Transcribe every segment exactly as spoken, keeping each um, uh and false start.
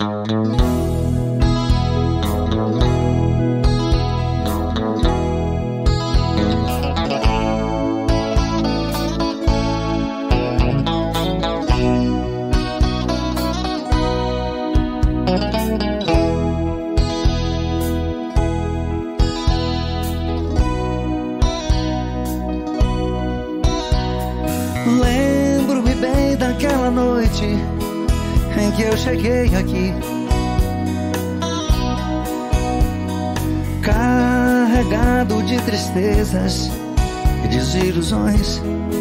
Lembro-me bem daquela noite em que eu cheguei aqui, carregado de tristezas e desilusões.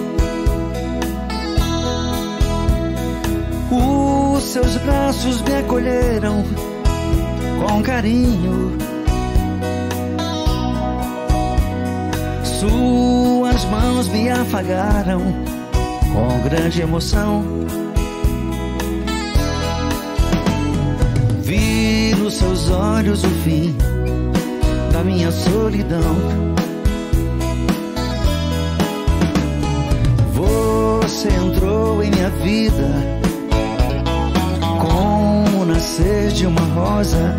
Os seus braços me acolheram com carinho, suas mãos me afagaram com grande emoção. Vi nos seus olhos o fim da minha solidão. Você entrou em minha vida como o nascer de uma rosa.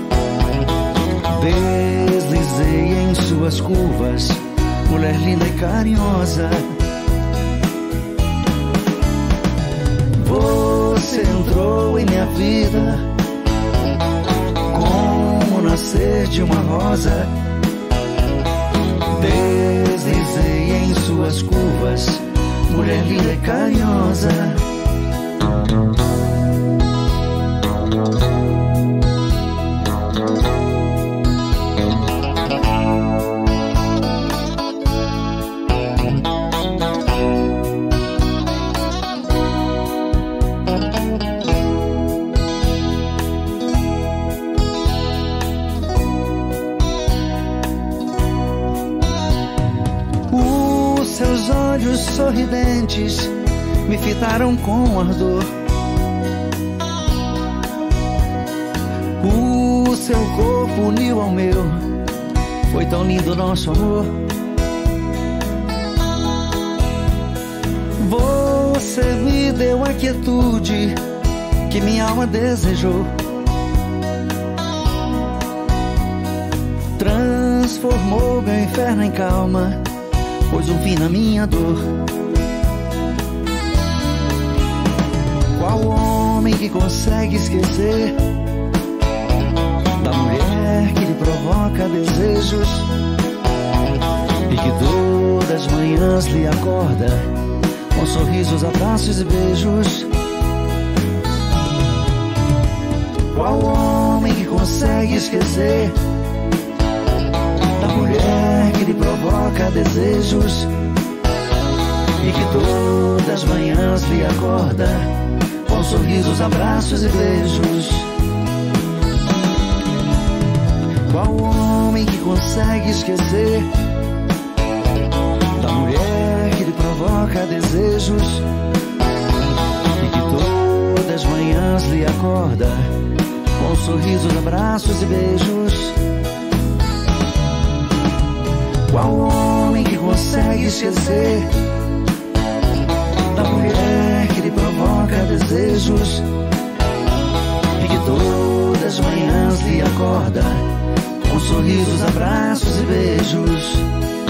Deslizei em suas curvas, mulher linda e carinhosa. Você entrou em minha vida como o nascer de uma rosa. Deslizei em suas curvas, mulher linda e carinhosa. Seus olhos sorridentes me fitaram com ardor. O seu corpo uniu ao meu, foi tão lindo nosso amor. Você me deu a quietude que minha alma desejou. Transformou meu inferno em calma, pôs um fim na minha dor. Qual homem que consegue esquecer da mulher que lhe provoca desejos e que todas as manhãs lhe acorda com sorrisos, abraços e beijos? Qual homem que consegue esquecer da mulher que lhe provoca desejos e que todas as manhãs lhe acorda com sorrisos, abraços e beijos? Qual homem que consegue esquecer da mulher que lhe provoca desejos e que todas as manhãs lhe acorda com sorrisos, abraços e beijos? Qual homem que consegue esquecer da mulher que lhe provoca desejos e que todas as manhãs lhe acorda com sorrisos, abraços e beijos?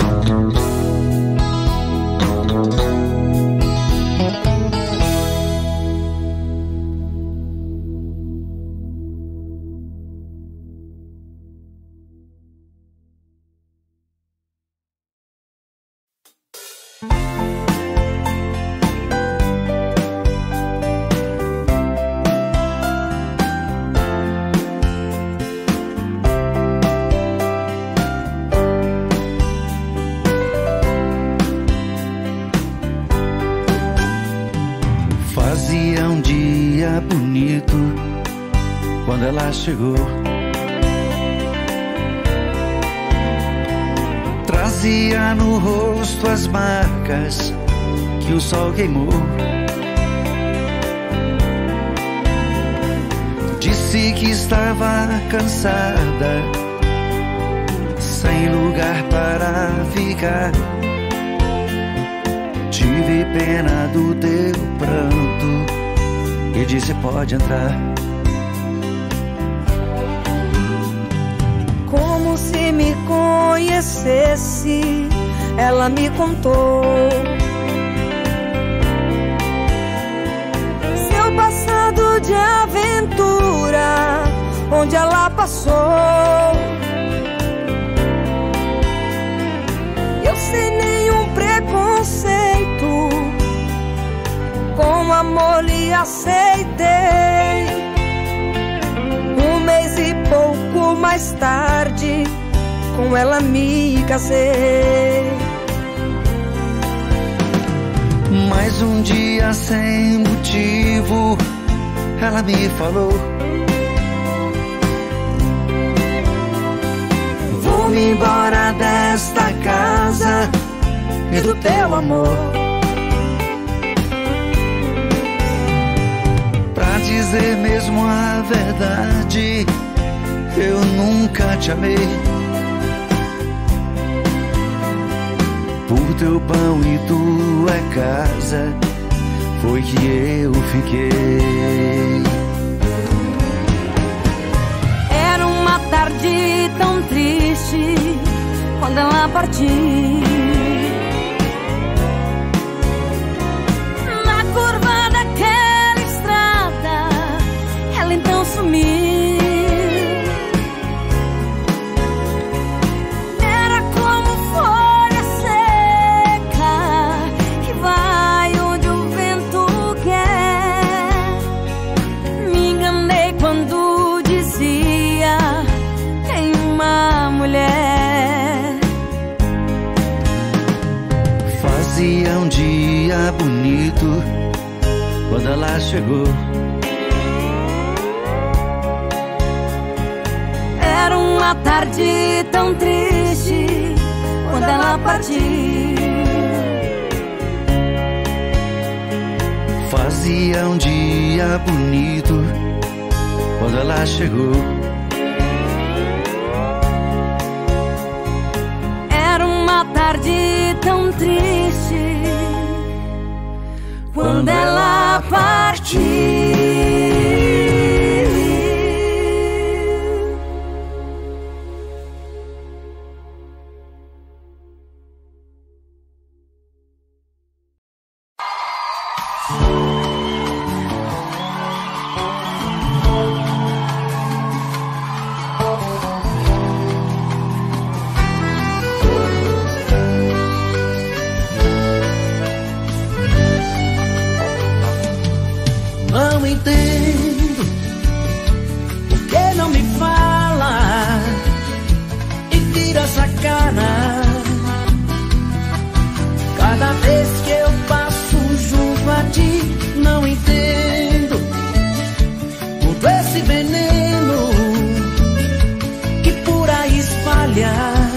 Fazia um dia bonito quando ela chegou. Trazia no rosto as marcas que o sol queimou. Disse que estava cansada, sem lugar para ficar. Tive pena do teu pranto e disse: pode entrar. conhecesse, ela me contou seu passado de aventura, onde ela passou. Eu sem nenhum preconceito, com amor lhe aceitei. Um mês e pouco mais tarde, com ela me casei. Mais um dia sem motivo, ela me falou: vou-me embora desta casa e do teu amor. Pra dizer mesmo a verdade, eu nunca te amei. Por teu pão e tua casa foi que eu fiquei. Era uma tarde tão triste quando ela partiu. Na curva daquela estrada, ela então sumiu. Fazia um dia bonito quando ela chegou. Era uma tarde tão triste quando ela partiu. Fazia um dia bonito quando ela chegou. Era uma tarde tão triste quando ela partiu. Não entendo por que não me fala e vira essa cara. Cada vez que eu passo junto a ti, não entendo todo esse veneno que por aí espalha.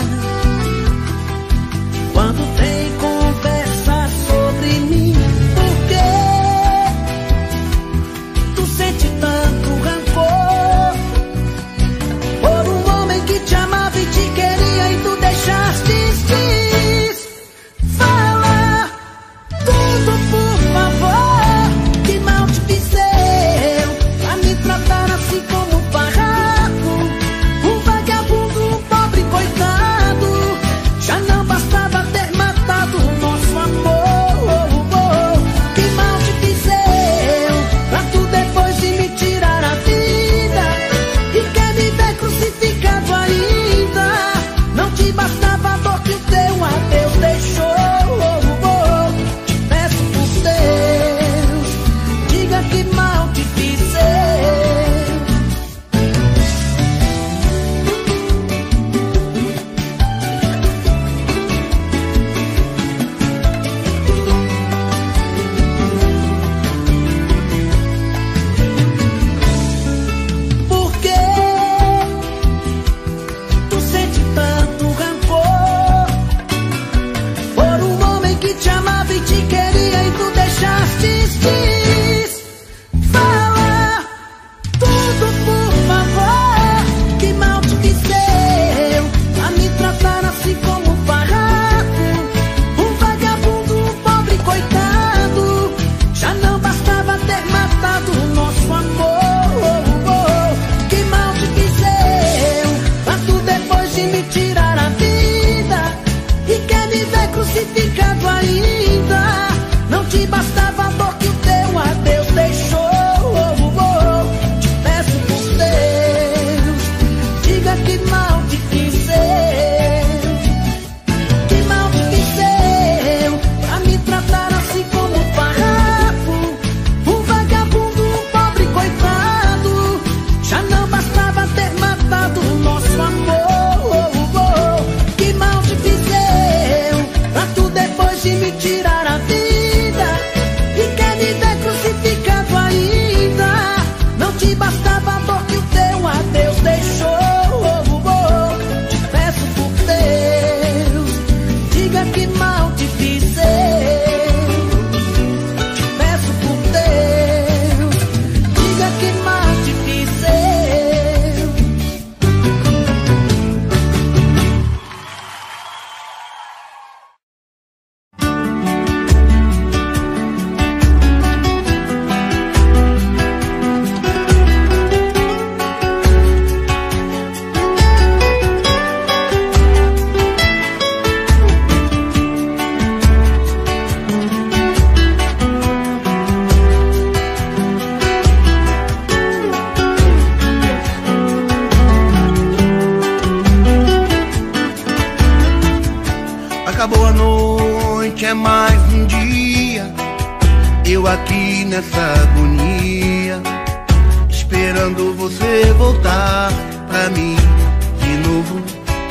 Quando tem conversa sobre mim, por quê? Sente tanto rancor por um homem que te amava e te queria e tu deixaste de falar. noite é mais um dia, eu aqui nessa agonia, esperando você voltar pra mim de novo.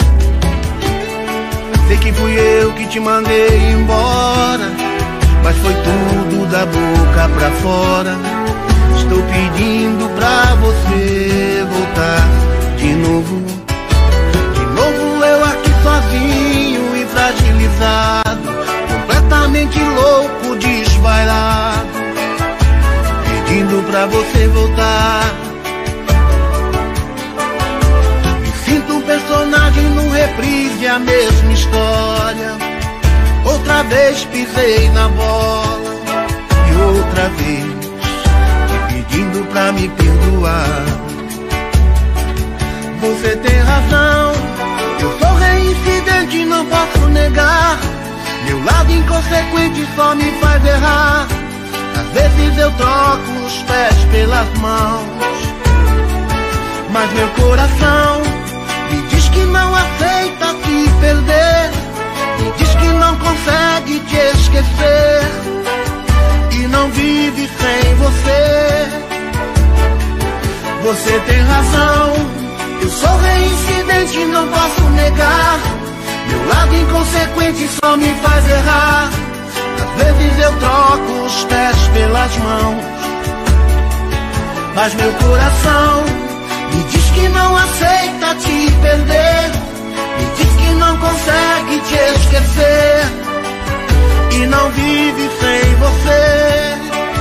Sei que fui eu que te mandei embora, mas foi tudo da boca pra fora. Estou pedindo pra você voltar de novo. De novo eu aqui sozinho e fragilizado, completamente louco, desvairado, pedindo pra você voltar. Me sinto um personagem num reprise, a mesma história. Outra vez pisei na bola e outra vez te pedindo pra me perdoar. Você tem razão, eu sou reincidente, não posso negar. Meu lado inconsequente só me faz errar. Às vezes eu troco os pés pelas mãos, mas meu coração me diz que não aceita te perder, me diz que não consegue te esquecer e não vive sem você. Você tem razão, eu sou reincidente, não posso negar. Meu lado inconsequente só me faz errar. Às vezes eu troco os pés pelas mãos, mas meu coração me diz que não aceita te perder, me diz que não consegue te esquecer e não vive sem você.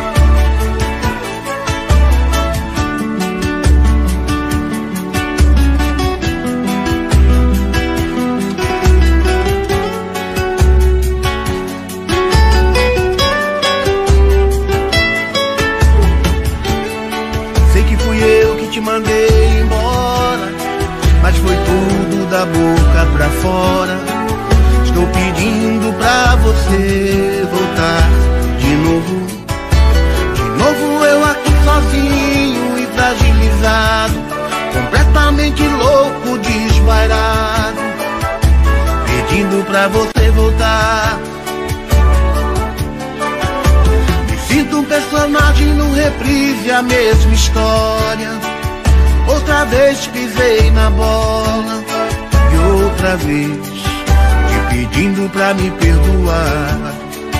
Mandei embora, mas foi tudo da boca pra fora. Estou pedindo pra você voltar de novo. De novo eu aqui sozinho e fragilizado, completamente louco, desvairado, pedindo pra você voltar. Me sinto um personagem num reprise, a mesma história. Outra vez pisei na bola e outra vez te pedindo pra me perdoar.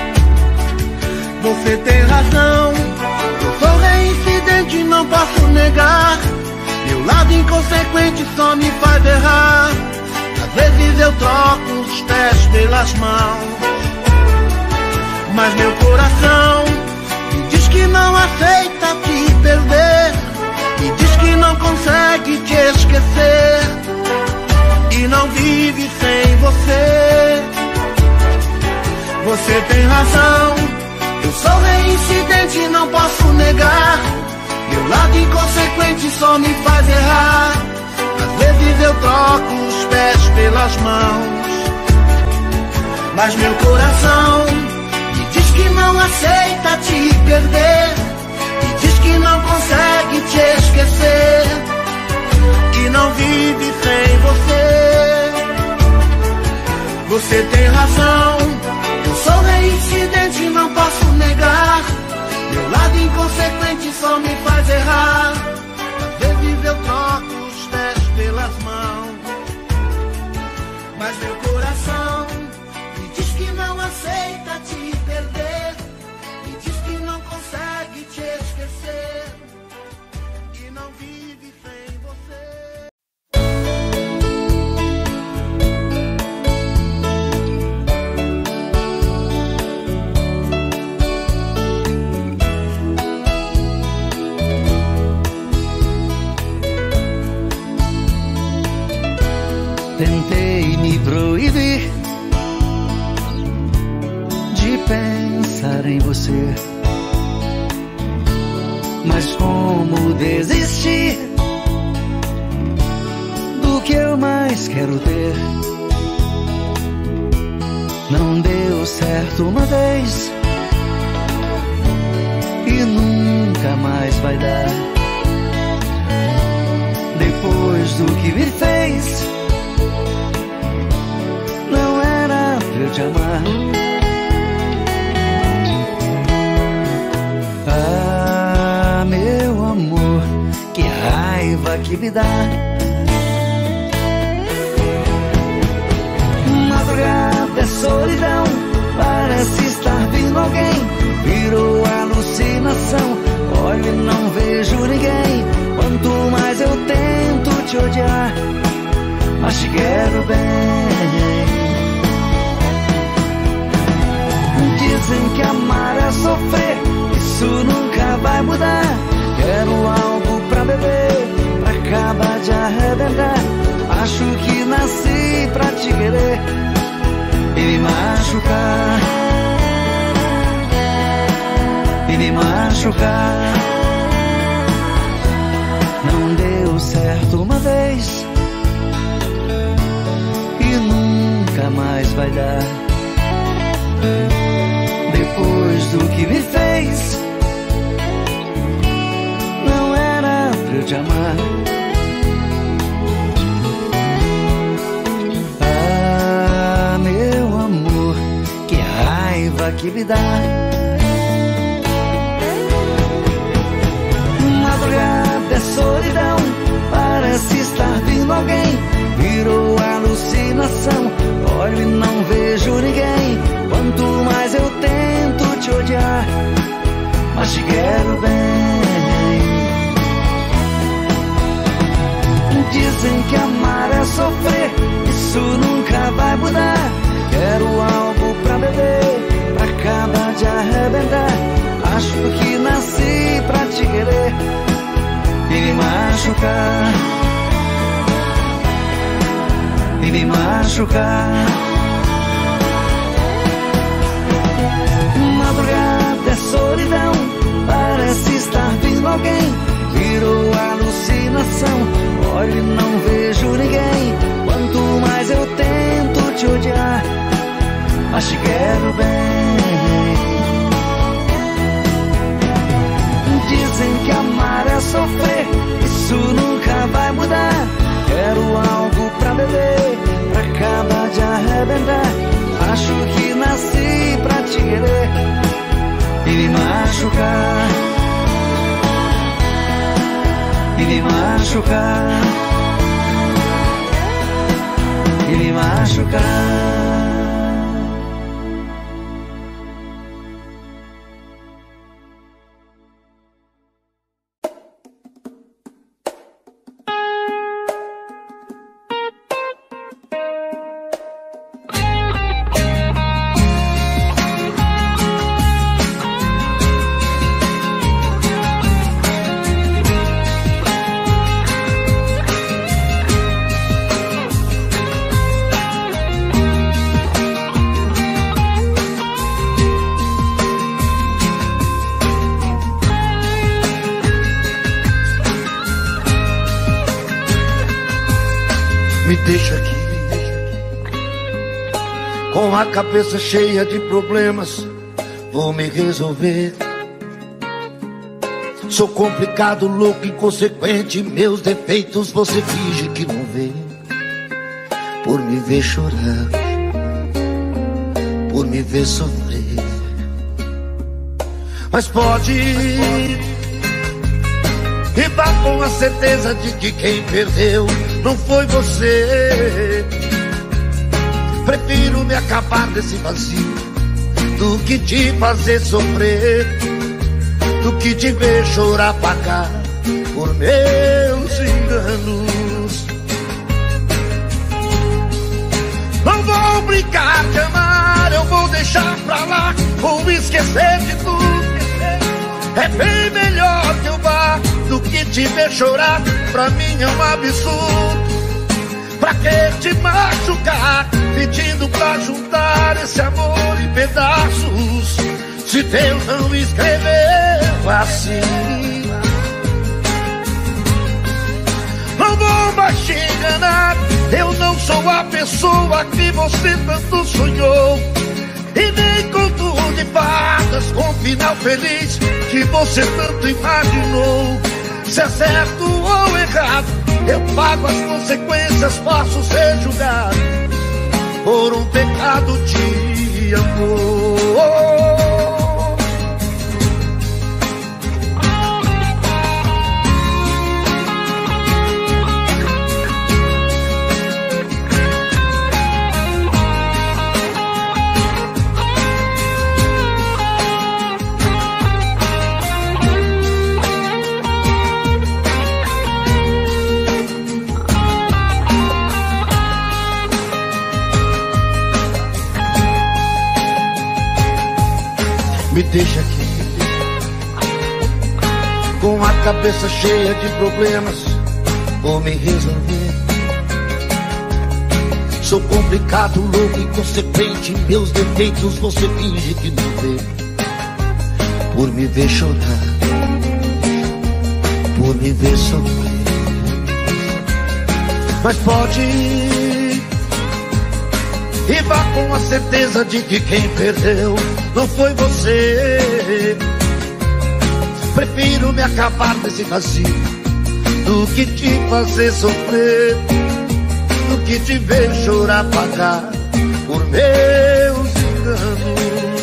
Você tem razão, eu sou reincidente, não posso negar. Meu lado inconsequente só me faz errar. Às vezes eu troco os pés pelas mãos, mas meu coração me diz que não aceita te perder, me diz que não consegue te esquecer e não vive sem você. Você tem razão, eu sou reincidente, não posso negar. Meu lado inconsequente só me faz errar. Às vezes eu troco os pés pelas mãos, mas meu coração me diz que não aceita te perder, me diz que não consegue te esquecer e não vive sem você. Você tem razão, eu sou reincidente, não posso negar. Meu lado inconsequente só me faz errar. Às vezes eu troco os pés pelas mãos, mas meu coração me diz que não aceita te perder, me diz que não consegue te esquecer e não vive sem você. Tentei me proibir de pensar em você, mas como desistir do que eu mais quero ter? Não deu certo uma vez e nunca mais vai dar. Depois do que me fez, não era pra eu te amar. que raiva que me dá. Madrugada é solidão, parece estar vindo alguém. Virou alucinação, olho e não vejo ninguém. Quanto mais eu tento te odiar, mas te quero bem. Dizem que amar é sofrer, isso nunca vai mudar. Quero algo pra beber, pra acabar de arrebentar. Acho que nasci pra te querer e me machucar, e me machucar. Não deu certo uma vez e nunca mais vai dar. Depois do que me fez, não era pra eu te amar. Ah, meu amor, que raiva que me dá. Madrugada é solidão, parece estar vindo alguém. Virou alucinação, olho e não vejo ninguém. Quanto mais eu tento te odiar, mas te quero bem. Dizem que amar é sofrer, isso nunca vai mudar. Quero algo pra beber, pra acabar de arrebentar. Acho que nasci pra te querer e me machucar, e me machucar. Madrugada é solidão, parece estar vindo alguém. Virou alucinação, olho e não vejo ninguém. Quanto mais eu tento te odiar, mas te quero bem. Dizem que amar é sofrer, isso nunca vai mudar. Quero algo pra beber, pra acabar de arrebentar. Acho que nasci pra te querer e me machucar, e me machucar, e me machucar. Me deixa aqui, com a cabeça cheia de problemas, vou me resolver. Sou complicado, louco, inconsequente, meus defeitos você finge que não vê. Por me ver chorar, por me ver sofrer. Mas pode e vá com a certeza de que quem perdeu não foi você. Prefiro me acabar desse vazio do que te fazer sofrer, do que te ver chorar, pagar por meus enganos. Não vou brincar de amar, eu vou deixar pra lá, vou esquecer de tudo. É bem melhor que eu vá do que te ver chorar, pra mim é um absurdo. Pra que te machucar, pedindo pra juntar esse amor em pedaços, se Deus não escreveu assim? Não vou mais te enganar, eu não sou a pessoa que você tanto sonhou, e nem conto de fadas com final feliz que você tanto imaginou. Se é certo ou errado, eu pago as consequências, posso ser julgado por um pecado de amor. deixa aqui, com a cabeça cheia de problemas, vou me resolver. Sou complicado, louco, inconsequente, meus defeitos você finge que não vê. Por me ver chorar, por me ver sofrer. Mas pode ir e vá com a certeza de que quem perdeu não foi você. Prefiro me acabar nesse vazio do que te fazer sofrer, do que te ver chorar, pagar por meus enganos.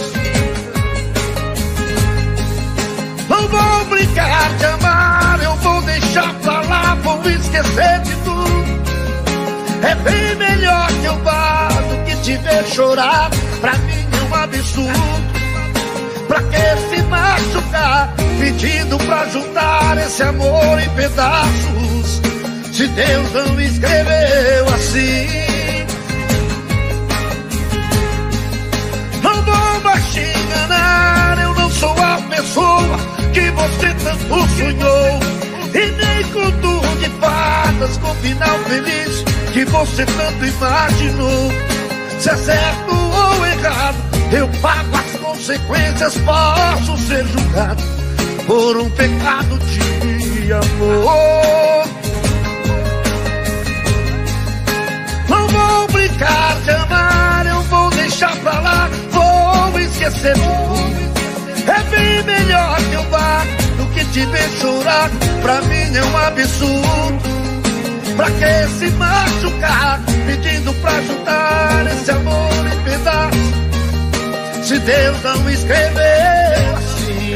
Não vou brincar de amar, eu vou deixar pra lá, vou esquecer de tudo. É bem melhor que eu vá do que te ver chorar, pra mim é um absurdo. Pra que se machucar, pedindo pra juntar esse amor em pedaços, se Deus não escreveu assim? Não vou mais te enganar, eu não sou a pessoa que você tanto sonhou, e nem conto de fadas com final feliz que você tanto imaginou. Se é certo ou errado, eu pago as consequências, posso ser julgado por um pecado de amor. Não vou brincar de amar, eu vou deixar pra lá, vou esquecer de tudo. É bem melhor que eu vá do que te ver chorar, pra mim é um absurdo. Pra que se machucar, pedindo pra juntar esse amor em pedaços, se Deus não escreveu assim?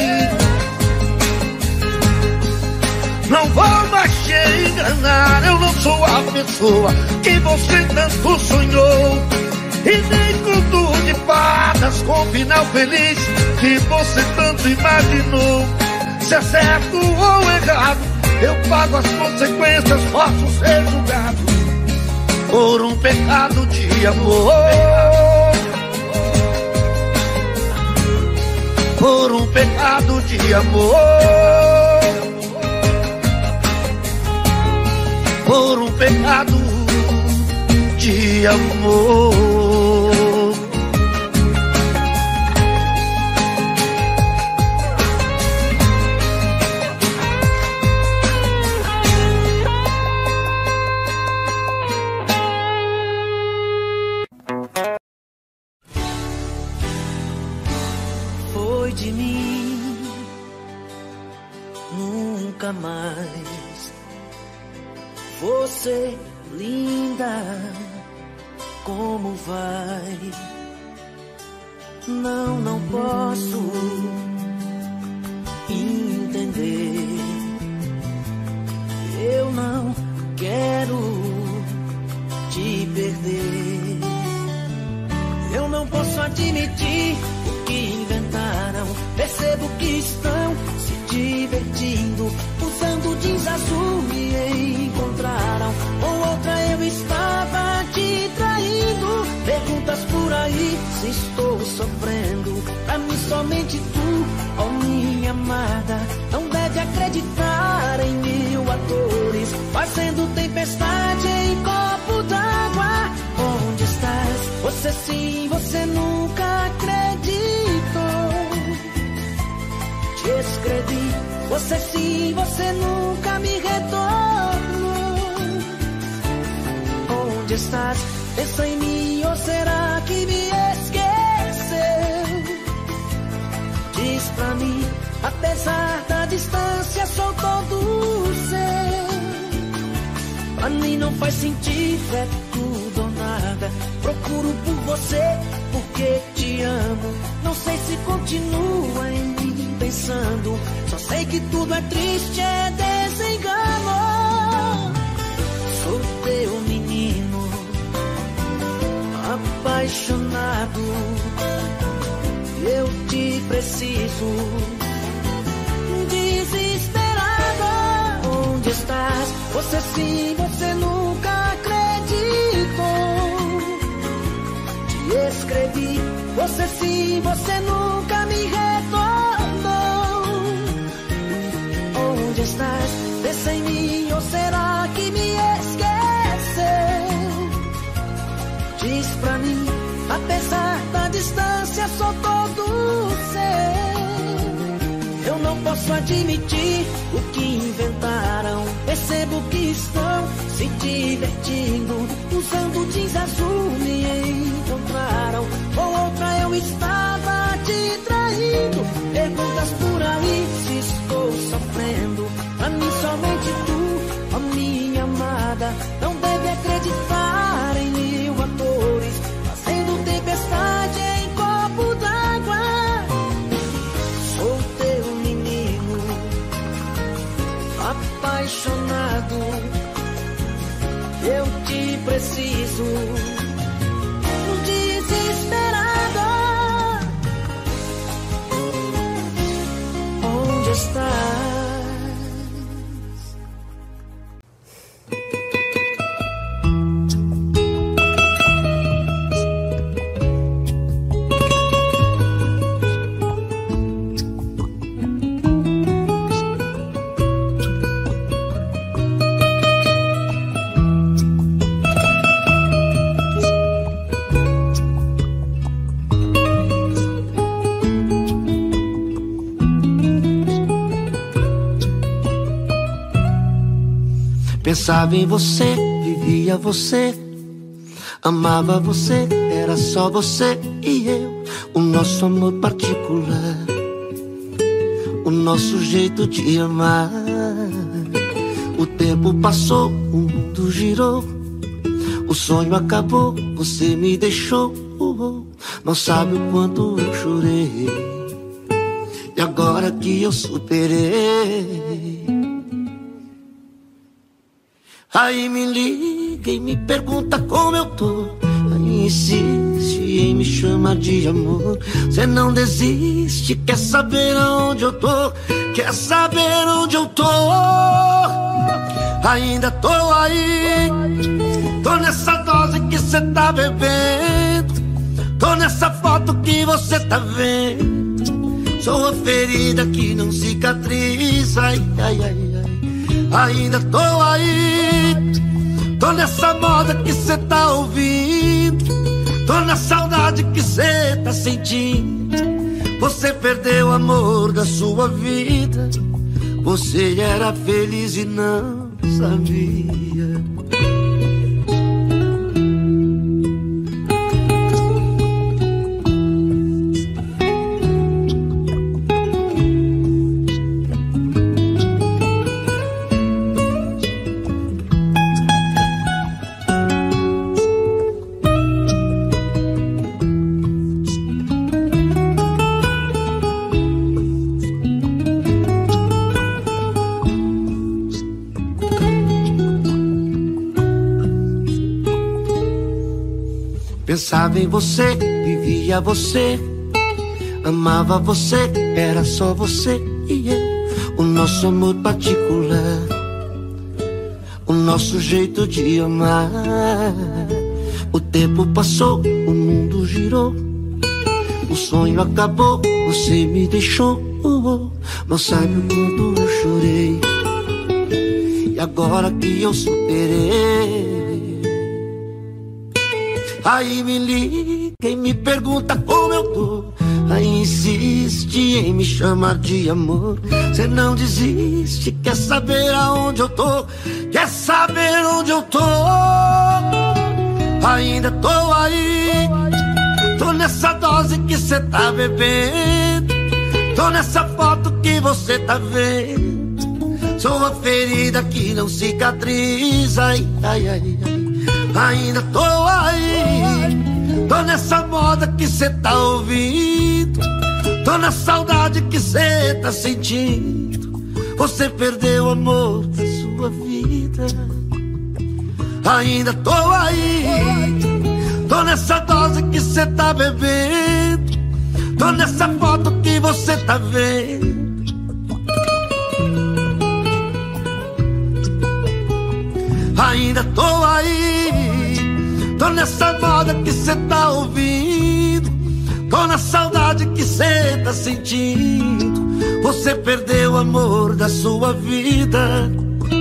Não vou mais te enganar, eu não sou a pessoa que você tanto sonhou, e nem conto de fadas com final feliz que você tanto imaginou. Se é certo ou errado, eu pago as consequências, posso ser julgado por um pecado de amor. Por um pecado de amor. Por um pecado de amor. Foi de mim, nunca mais. Você, linda, como vai? Não, não posso entender. Eu não quero te perder. Eu não posso admitir o que inventaram. Percebo que estão se divertindo, usando jeans azul me encontraram. Com outra eu estava te traindo. Perguntas por aí se estou sofrendo. Pra mim somente tu, ó minha amada, não deve acreditar em mil atores, fazendo tempestade em copo d'água. Onde estás? Você sim, você nunca acreditou. Te escrevi, você sim, você nunca me retornou. Onde estás? Pensa em mim, ou será que me esqueceu? Diz pra mim, apesar da distância, sou todo seu. Pra mim não faz sentido, é tudo ou nada. Procuro por você, porque te amo. Não sei se continua em mim pensando. Só sei que tudo é triste, é desengano. Sou teu menino, apaixonado. Eu te preciso, desesperado. Onde estás? Você sim, você nunca acreditou. Te escrevi, Você sim, você nunca me retornou. Onde estás? Pensa em mim, ou será que me esqueceu? Diz pra mim, apesar da distância, sou todo seu. Eu não posso admitir o que inventaram. Percebo que estão se divertindo, usando jeans azul, me encontraram. Com outra eu estava te traindo. Perguntas por aí se estou sofrendo. Pra mim somente tu, ó minha amada, não deve acreditar em mil atores, fazendo tempestade em copo d'água. Sou teu menino, apaixonado, eu te preciso, desesperado. Onde estás? Pensava em você, vivia você, amava você, era só você e eu. O nosso amor particular, o nosso jeito de amar. O tempo passou, o mundo girou, o sonho acabou, você me deixou. Não sabe o quanto eu chorei, e agora que eu superei, aí me liga e me pergunta como eu tô. Aí insiste em me chamar de amor. Cê não desiste, quer saber aonde eu tô, quer saber onde eu tô. Ainda tô aí, tô nessa dose que cê tá bebendo, tô nessa foto que você tá vendo. Sou a ferida que não cicatriza, ai, ai, ai, ai. Ainda tô aí, tô nessa moda que cê tá ouvindo, tô na saudade que cê tá sentindo. Você perdeu o amor da sua vida, você era feliz e não sabia. Pensava em você, vivia você, amava você, era só você e eu. O nosso amor particular, o nosso jeito de amar. O tempo passou, o mundo girou, o sonho acabou, você me deixou. Não sabe o quanto eu chorei, e agora que eu superei, aí me liga e me pergunta como eu tô. Aí insiste em me chamar de amor. Cê não desiste, quer saber aonde eu tô, quer saber onde eu tô. Ainda tô aí, tô nessa dose que cê tá bebendo, tô nessa foto que você tá vendo. Sou a ferida que não cicatriza, ai, ai, ai, ai. Ainda tô aí, tô nessa moda que cê tá ouvindo, tô na saudade que cê tá sentindo. Você perdeu o amor da sua vida. Ainda tô aí, tô nessa dose que cê tá bebendo, tô nessa foto que você tá vendo. Ainda tô aí, tô nessa moda que cê tá ouvindo, tô só na saudade que cê tá sentindo. Você perdeu o amor da sua vida.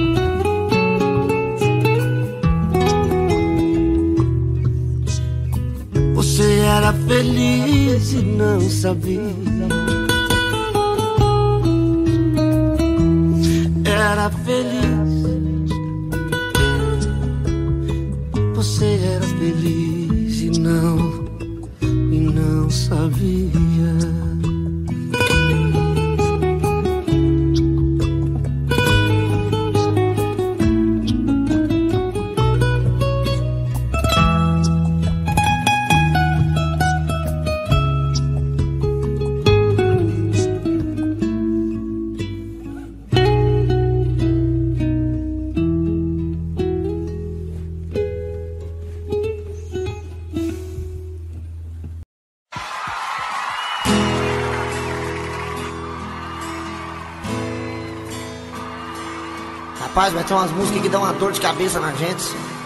Você era feliz e não sabia. Era feliz. Você era feliz e não, e não sabia. Rapaz, vai ter umas músicas que dão uma dor de cabeça na gente.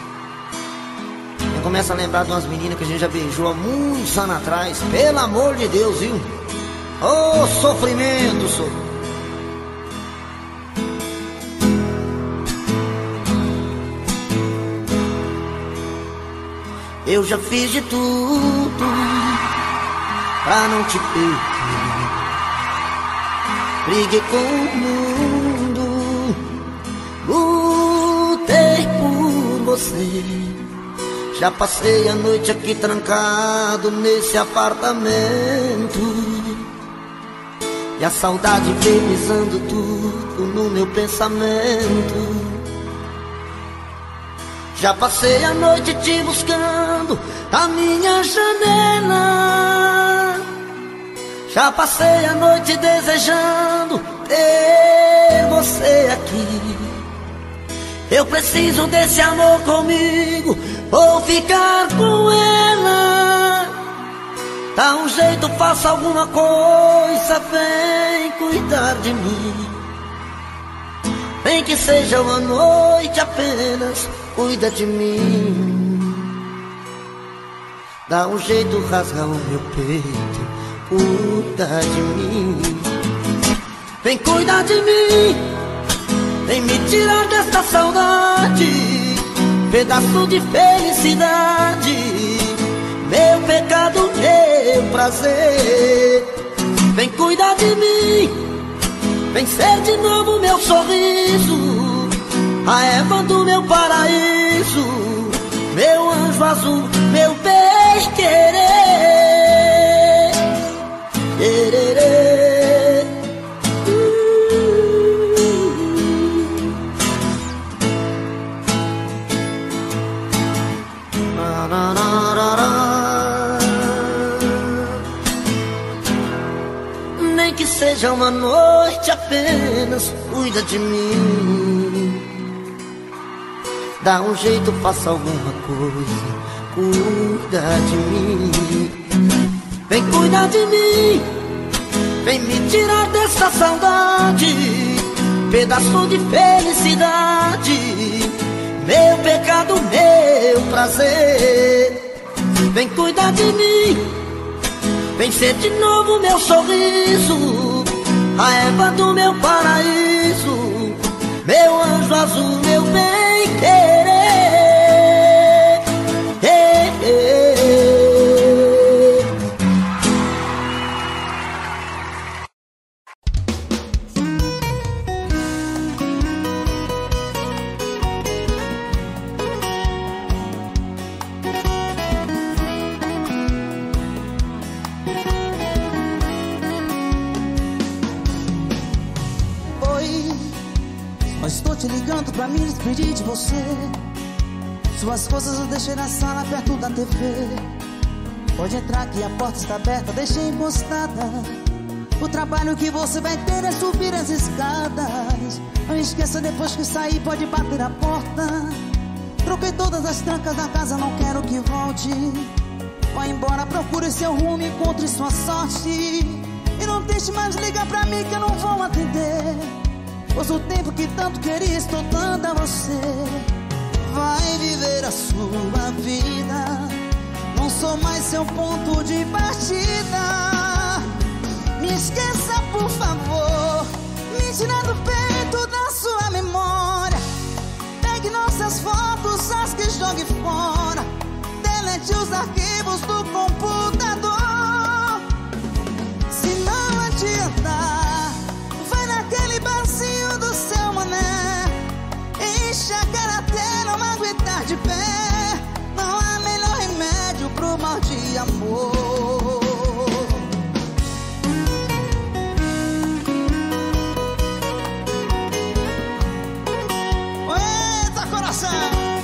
Eu começo a lembrar de umas meninas que a gente já beijou há muitos anos atrás. Pelo amor de Deus, viu? Ô, oh, sofrimento, sou. Eu já fiz de tudo pra não te perder. Briguei com o mundo, lutei por você. Já passei a noite aqui trancado nesse apartamento, e a saudade infernizando tudo no meu pensamento. Já passei a noite te buscando a minha janela. Já passei a noite desejando ter você aqui. Eu preciso desse amor comigo, vou ficar com ela. Dá um jeito, faça alguma coisa, vem cuidar de mim. Nem que seja uma noite apenas, cuida de mim. Dá um jeito, rasga o meu peito, cuida de mim. Vem cuidar de mim, vem me tirar desta saudade, pedaço de felicidade, meu pecado, meu prazer. Vem cuidar de mim, vem ser de novo meu sorriso, a Eva do meu paraíso, meu anjo azul, meu bem querer. Querer. Nem que seja uma noite apenas, cuida de mim. Dá um jeito, faça alguma coisa, cuida de mim. Vem cuidar de mim, vem me tirar dessa saudade, pedaço de felicidade, meu pecado, meu prazer. Vem cuidar de mim, vem ser de novo meu sorriso, a Eva do meu paraíso, meu anjo azul, meu bem querer. Hey, hey. Te ligando pra me despedir de você. Suas coisas eu deixei na sala perto da T V. Pode entrar que a porta está aberta, deixei encostada. O trabalho que você vai ter é subir as escadas. Não esqueça, depois que sair pode bater a porta. Troquei todas as trancas da casa, não quero que volte. Vai embora, procure seu rumo, encontre sua sorte. E não deixe mais ligar pra mim que eu não vou atender, pois o tempo que tanto queria estou dando a você. Vai viver a sua vida, não sou mais seu ponto de partida. Me esqueça, por favor, me tira do peito da sua memória. Pegue nossas fotos, as que jogue fora. Delete os arquivos do computador. Se não adiantar, vai naquele barzinho do seu mané. Enche a cara até não aguentar de pé. Não há melhor remédio pro mal de amor. Eita, coração!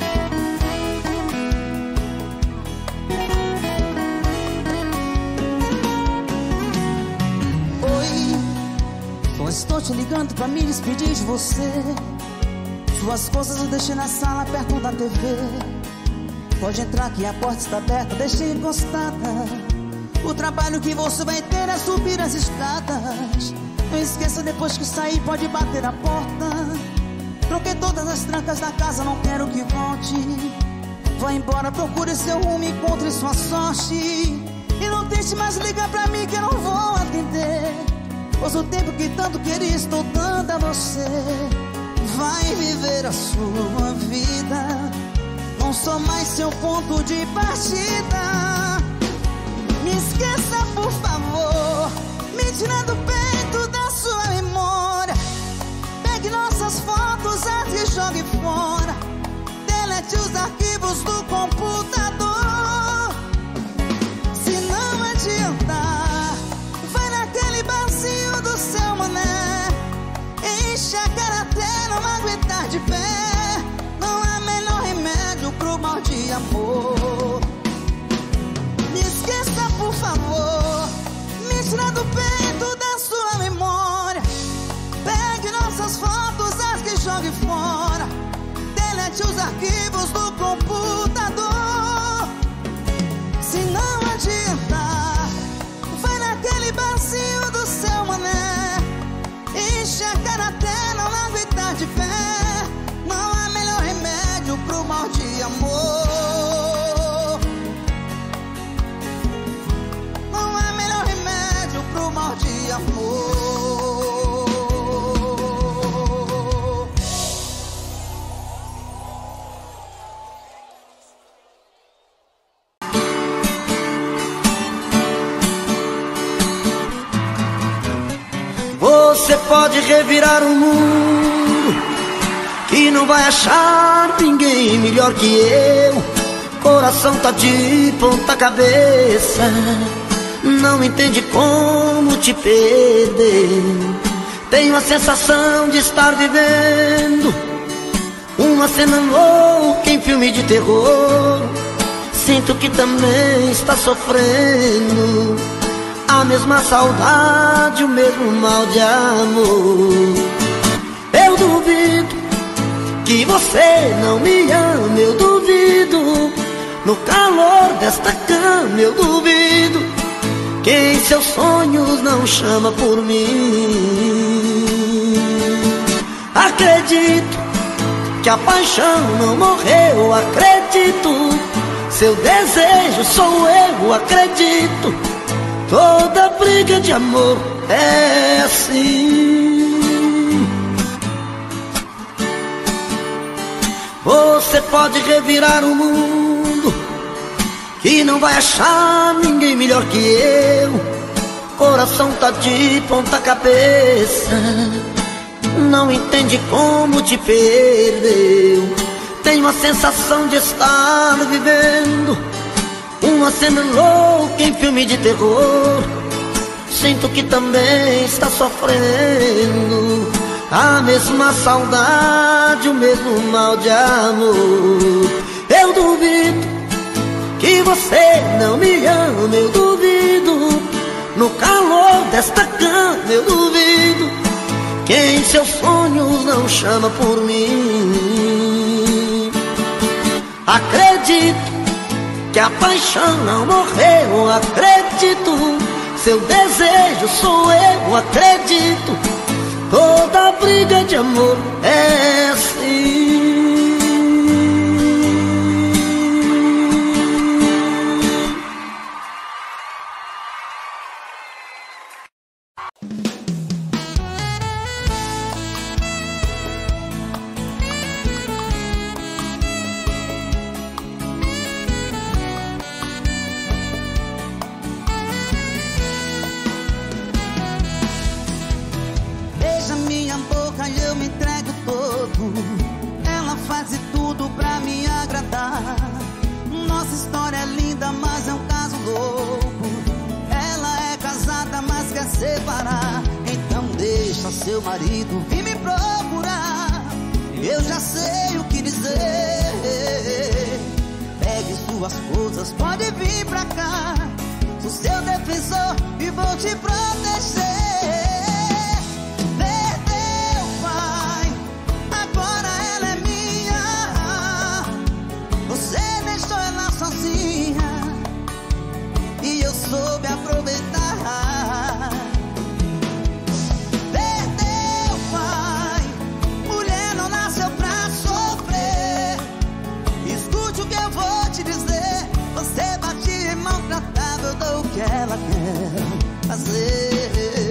Oi, só estou te ligando pra me despedir de você. Suas coisas eu deixei na sala perto da T V. Pode entrar que a porta está aberta, deixei encostada. O trabalho que você vai ter é subir as escadas. Não esqueça, depois que sair pode bater a porta. Troquei todas as trancas da casa, não quero que volte. Vá embora, procure seu rumo, encontre sua sorte. E não tente mais ligar pra mim que eu não vou atender. Pois o tempo que tanto queria estou dando a você. Vai viver a sua vida. Não sou mais seu ponto de partida. Me esqueça, por favor, me tira do peito da sua memória. Pegue nossas fotos, as e jogue fora. Delete os arquivos do computador. Se não adiantar, vai naquele barzinho do seu mané. Enche a cara até não aguentar de pé. Não há melhor remédio pro mal de amor. Me esqueça, por favor, me tira do peito da sua memória. Pegue nossas fotos, as que jogue fora. Delete os arquivos do computador. Se não adiantar, vai naquele barzinho do seu mané. Enche a cara até não aguentar de pé. Não há melhor remédio pro mal de amor. Não há melhor remédio pro mal de amor. Você pode revirar o mundo, que não vai achar ninguém melhor que eu. Coração tá de ponta cabeça, não entende como te perder. Tenho a sensação de estar vivendo uma cena louca em filme de terror. Sinto que também está sofrendo a mesma saudade, o mesmo mal de amor. Eu duvido que você não me ama, eu duvido. No calor desta cama eu duvido que em seus sonhos não chama por mim. Acredito que a paixão não morreu, acredito. Seu desejo sou eu, acredito. Toda briga de amor é assim. Você pode revirar o mundo, que não vai achar ninguém melhor que eu. Coração tá de ponta cabeça, não entende como te perdeu. Tenho a sensação de estar vivendo uma cena louca em filme de terror. Sinto que também está sofrendo a mesma saudade, o mesmo mal de amor. Eu duvido que você não me ama, eu duvido. No calor desta cama eu duvido que em seus sonhos não chama por mim. Acredito que a paixão não morreu, acredito. Seu desejo sou eu, acredito. Toda briga de amor é assim. tudo pra me agradar. Nossa história é linda, mas é um caso louco. Ela é casada, mas quer separar. Então deixa seu marido vir me procurar. Eu já sei o que dizer. Pegue suas coisas, pode vir pra cá. Sou seu defensor e vou te proteger. Perdeu, pai, agora ela é minha. Você deixou ela sozinha e eu soube aproveitar. Perdeu, pai, mulher não nasceu pra sofrer. Escute o que eu vou te dizer. Você batia e maltratava, eu dou o que ela quer fazer.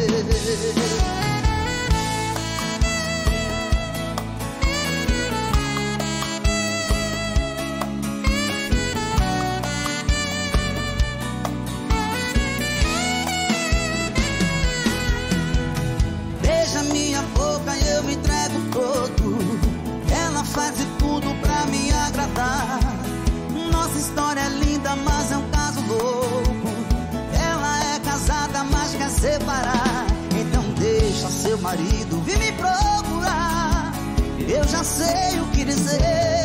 Beija minha boca e eu me entrego todo. Ela faz de tudo pra me agradar. Nossa história é linda, mas é um caso louco. Ela é casada, mas quer separar. Então deixa seu marido vir me procurar. Eu já sei o que dizer.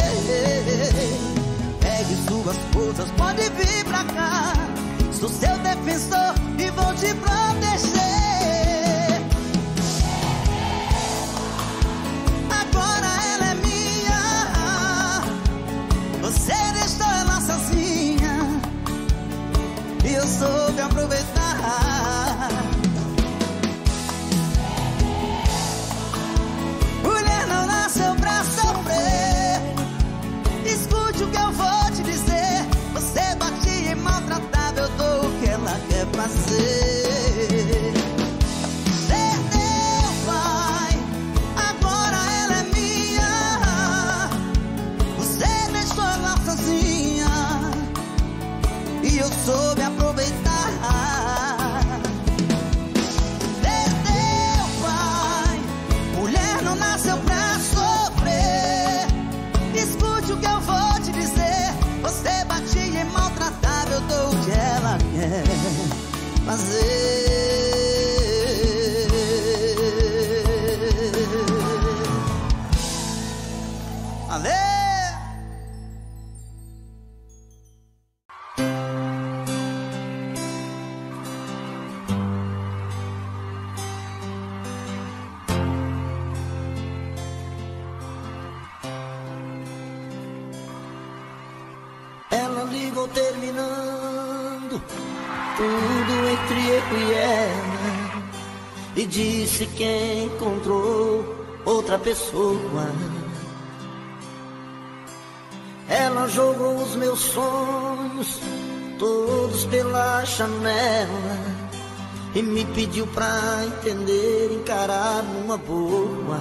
Pegue suas coisas, pode vir pra cá. Sou seu defensor e vou te proteger. Agora ela é minha. Você deixou ela sozinha e eu soube aproveitar. Mulher não nasceu pra sofrer. Escute o que eu vou te dizer. Você batia e maltratava, eu dou o que ela quer fazer. Perdeu, pai, agora ela é minha. Você deixou ela sozinha e eu soube aproveitar. Perdeu, pai, mulher não nasceu pra sofrer. Escute o que eu vou te dizer. Você batia e maltratava, eu dou o que ela quer fazer. Ale! Ela ligou terminando tudo entre eu e ela e disse que encontrou outra pessoa. Ela jogou os meus sonhos todos pela janela e me pediu pra entender, encarar numa boa.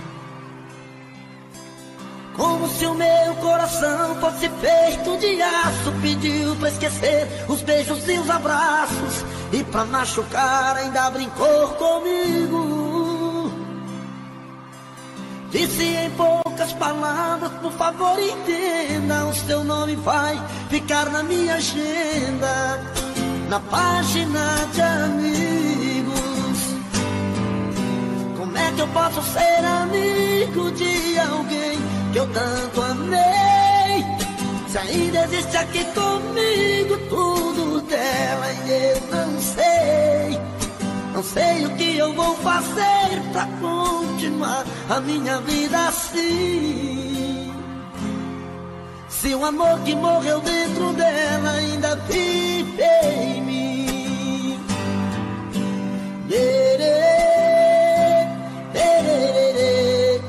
Como se o meu coração fosse feito de aço, pediu pra esquecer os beijos e os abraços, e pra machucar ainda brincou comigo. Disse em poucas palavras, por favor entenda, o seu nome vai ficar na minha agenda, na página de amigos. Como é que eu posso ser amigo de alguém que eu tanto amei, se ainda existe aqui comigo tudo dela e eu não sei? Não sei o que eu vou fazer pra continuar a minha vida assim, se o amor que morreu dentro dela ainda vive em mim. Lerê, lerê,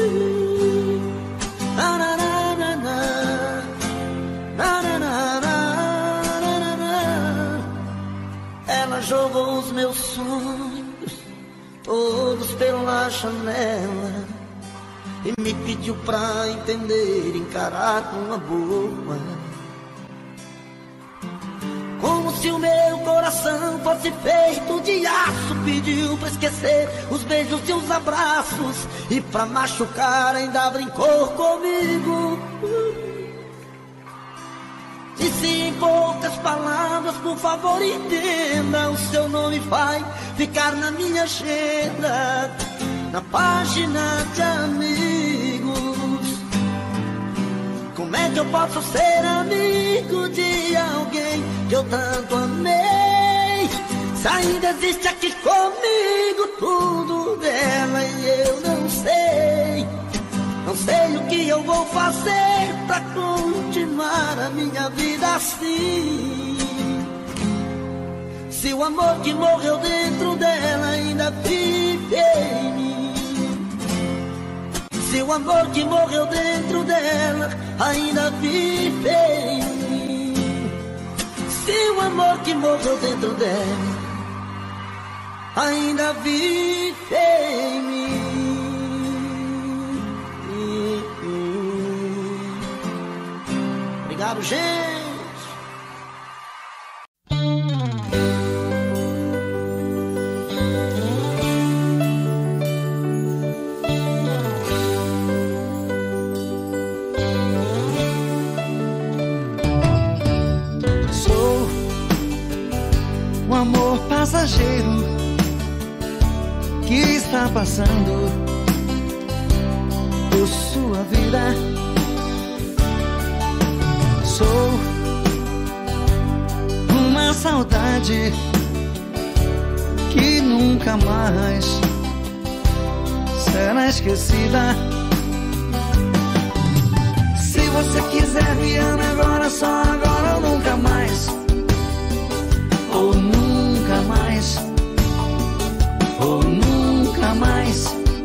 na, na, na, na, na, na, na, na, na. Ela jogou os meus sonhos todos pela janela e me pediu pra entender, encarar com uma boa. Como como se o meu coração fosse feito de aço. Pediu pra esquecer os beijos e os abraços, e pra machucar ainda brincou comigo. Disse em poucas palavras, por favor entenda, o seu nome vai ficar na minha agenda, na página de amigos. Como é que eu posso ser amigo de alguém que eu tanto amei, se ainda existe aqui comigo tudo dela e eu não sei? Não sei o que eu vou fazer pra continuar a minha vida assim, se o amor que morreu dentro dela ainda vive em mim. Se o amor que morreu dentro dela ainda vive em mim. Se o amor que morreu dentro dela ainda vive em mim. Obrigado, gente. Sou um amor passageiro que está passando por sua vida. Sou uma saudade que nunca mais será esquecida. Se você quiser, me ama agora, só agora ou nunca mais. Ou nunca mais. Ou nunca mais.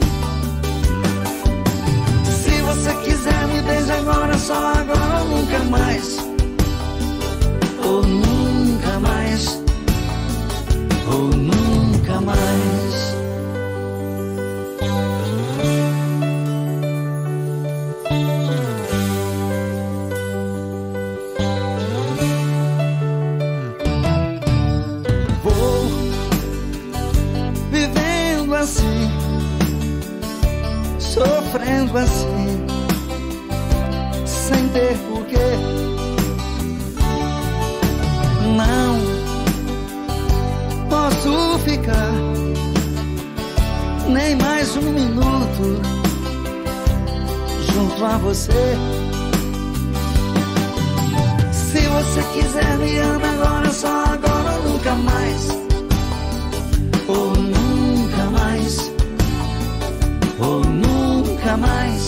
Se você quiser, me beija agora, só agora ou nunca mais. Ou nunca mais. Ou nunca mais. Vou vivendo assim, sofrendo assim, sem ter porquê. Não posso ficar nem mais um minuto junto a você. Se você quiser, me ama agora, só agora ou nunca mais. Ou nunca mais. Ou nunca mais.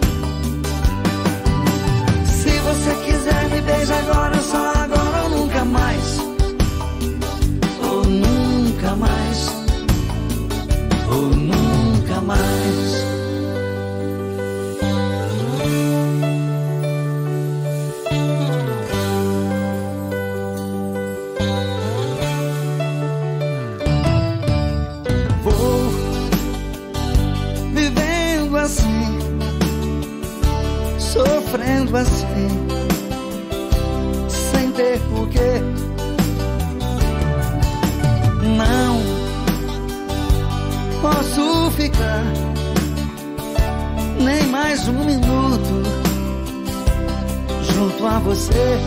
Se você quiser, me beija agora, só agora ou nunca mais. Ou nunca mais. Ou nunca mais. Vou vivendo assim, sofrendo assim, sem ter porquê. Não posso ficar nem mais um minuto junto a você.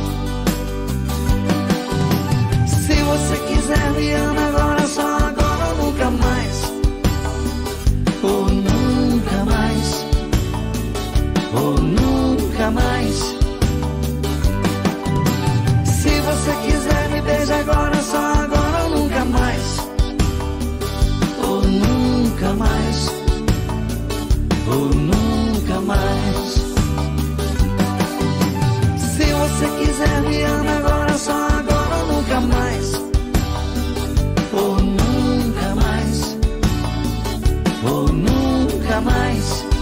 Se você quiser, me ama agora, só agora ou nunca mais. Ou nunca mais. Ou nunca mais. Se você quiser, me beija agora, só agora ou nunca mais. Ou nunca mais. Ou nunca mais. Se você quiser, me ama agora, só agora ou nunca mais. Ou nunca mais. Ou nunca mais.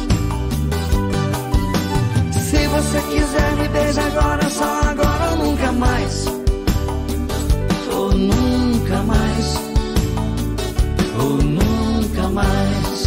Se você quiser, me beija agora, só agora ou nunca mais. Ou nunca mais. Ou nunca mais.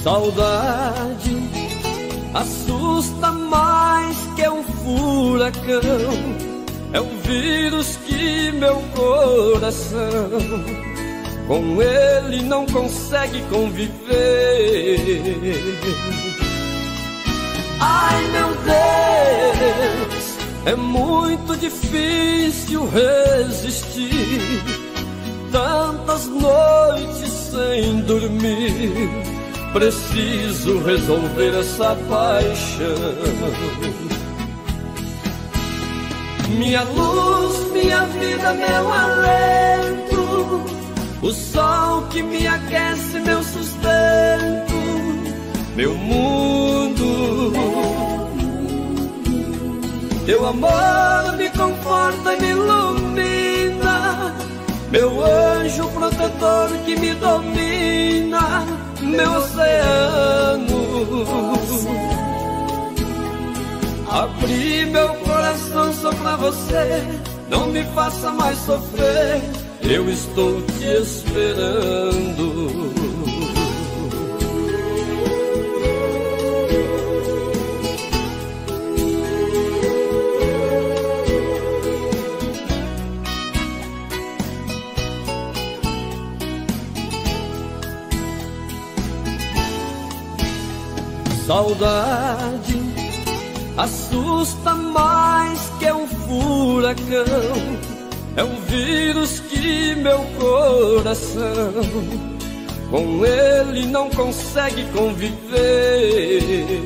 Saudade assusta mais que um furacão, é um vírus que meu coração com ele não consegue conviver. Ai meu Deus, é muito difícil resistir tantas noites sem dormir. Preciso resolver essa paixão. Minha luz, minha vida, meu alento, o sol que me aquece, meu sustento, meu mundo. Teu amor me conforta e me ilumina, meu anjo protetor que me domina, meu oceano. Abri meu coração só pra você, não me faça mais sofrer, eu estou te esperando. Saudade assusta mais que um furacão, é um vírus que meu coração com ele não consegue conviver.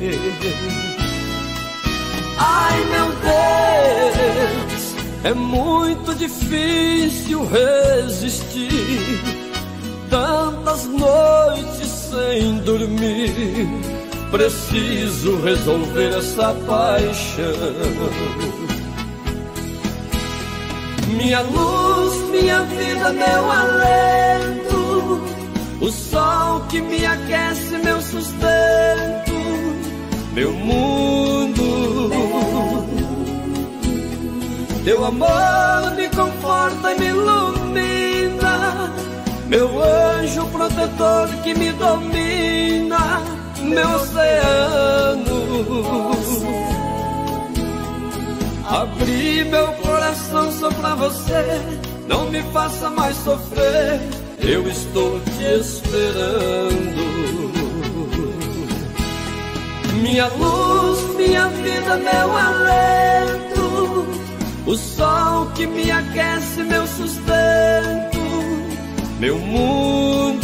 Ai meu Deus, é muito difícil resistir tantas noites sem dormir. Preciso resolver essa paixão. Minha luz, minha vida, meu alento, o sol que me aquece, meu sustento, meu mundo. Teu amor me conforta e me ilumina, meu anjo protetor que me domina, meu oceano. Abri meu coração só pra você, não me faça mais sofrer, eu estou te esperando. Minha luz, minha vida, meu alento, o sol que me aquece, meu sustento, meu mundo.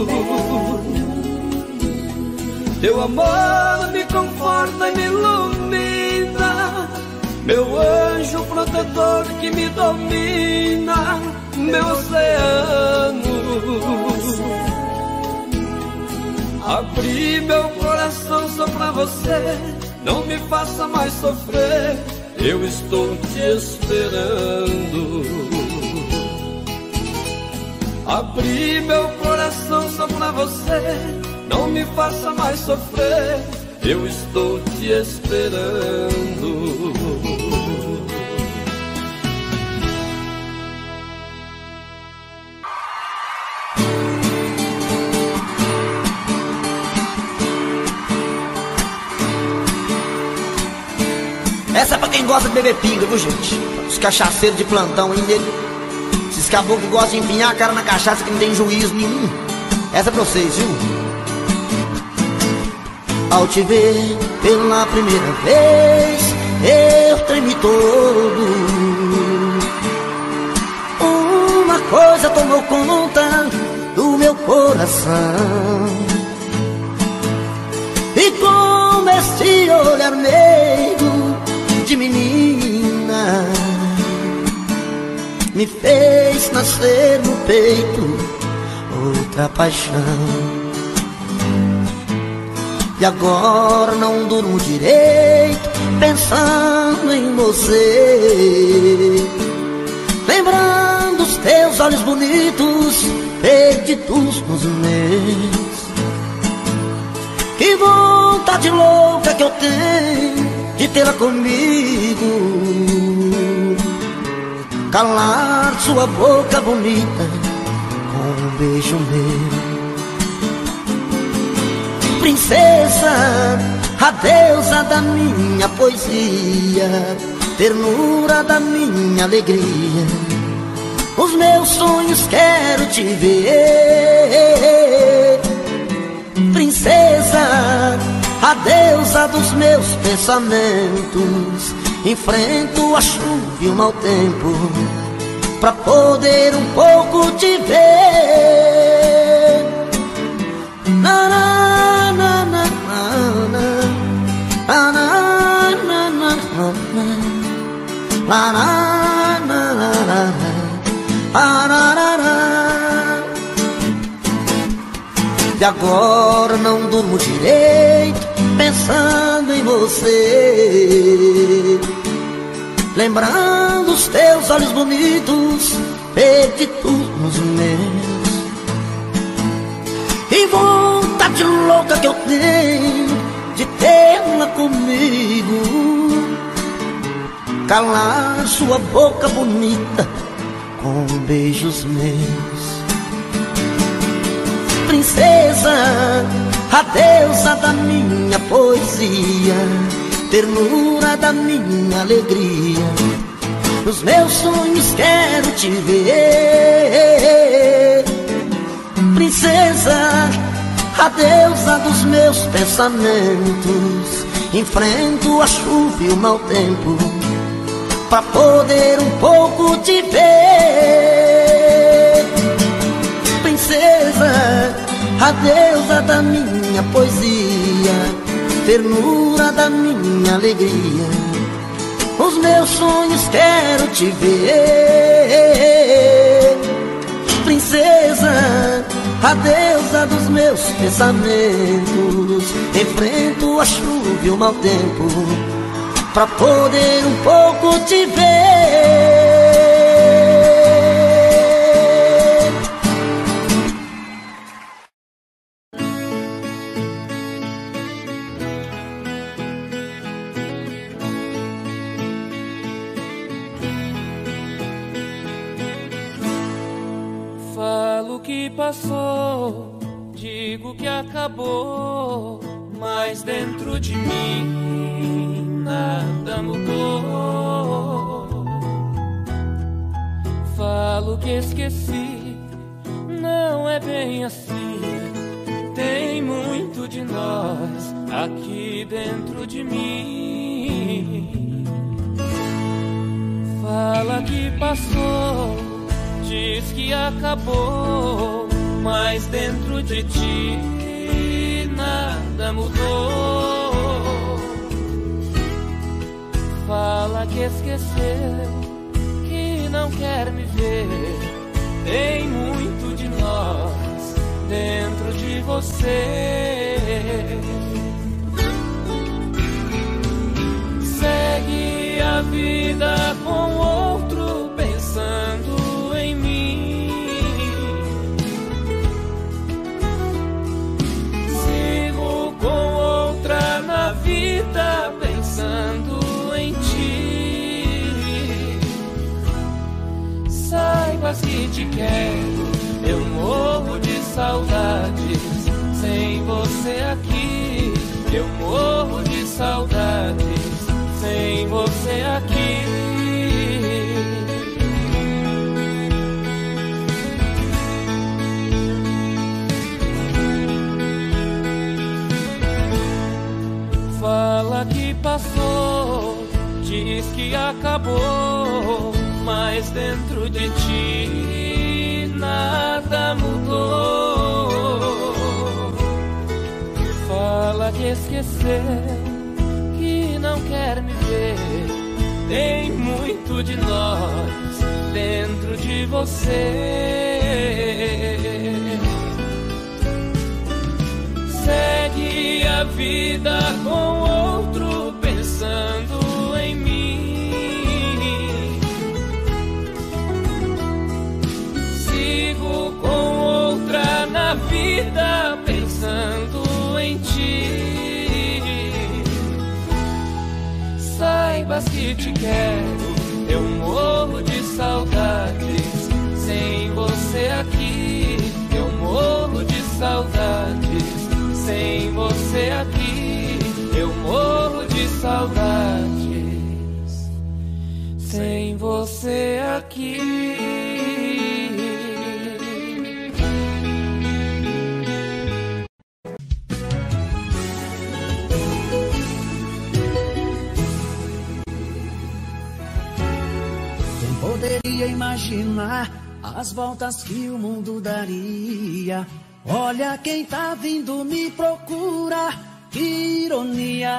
Teu amor me conforta e me ilumina, meu anjo protetor que me domina, meu oceano. Abri meu coração só pra você, não me faça mais sofrer, eu estou te esperando. Abri meu coração só pra você, não me faça mais sofrer, eu estou te esperando. Essa é pra quem gosta de beber pinga, viu gente? Os cachaceiros de plantão ainda. Esses caboclos que gostam de empinhar a cara na cachaça que não tem juízo nenhum. Essa é pra vocês, viu? Ao te ver pela primeira vez, eu tremi todo. Uma coisa tomou conta do meu coração, e com esse olhar meigo de menina me fez nascer no peito outra paixão. E agora não durmo direito pensando em você, lembrando os teus olhos bonitos perdidos nos meus. Que vontade louca que eu tenho de tê-la comigo, calar sua boca bonita com um beijo meu. Princesa, a deusa da minha poesia, ternura da minha alegria, os meus sonhos quero te ver. Princesa, a deusa dos meus pensamentos, enfrento a chuva e o mau tempo pra poder um pouco te ver. Na, na, na, na, na, na, na, na, na, na, na, na, na. E agora não durmo direito pensando em você, lembrando os teus olhos bonitos, perdidos nos meus, e vontade louca que eu tenho de tê-la comigo, calar sua boca bonita com beijos meus. Princesa, a deusa da minha poesia, ternura da minha alegria, nos meus sonhos quero te ver. Princesa, a deusa dos meus pensamentos, enfrento a chuva e o mau tempo pra poder um pouco te ver. Princesa, a deusa da minha poesia, ternura da minha alegria, os meus sonhos quero te ver. Princesa, a deusa dos meus pensamentos, enfrento a chuva e o mau tempo pra poder um pouco te ver. Falo que passou, digo que acabou, mas dentro de mim nada mudou. Falo que esqueci, não é bem assim, tem muito de nós aqui dentro de mim. Fala que passou, diz que acabou, mas dentro de ti nada mudou. Fala que esqueceu, que não quer me ver, tem muito de nós dentro de você. Segue a vida com outro pensando em mim. Sigo com outra na vida pensando em ti. Saibas que te quero, eu morro de saudades sem você aqui. Eu morro de saudades sem você aqui. Fala que passou, diz que acabou, mas dentro de ti nada mudou. Fala que esqueceu, que não quer me ver, tem muito de nós dentro de você. Segue a vida com outro pensando em mim. Sigo com outra na vida pensando em ti. Saibas que te quero, eu morro de saudades sem você aqui. Eu morro de saudades sem você você aqui. Quem poderia imaginar as voltas que o mundo daria? Olha quem tá vindo me procurar, que ironia.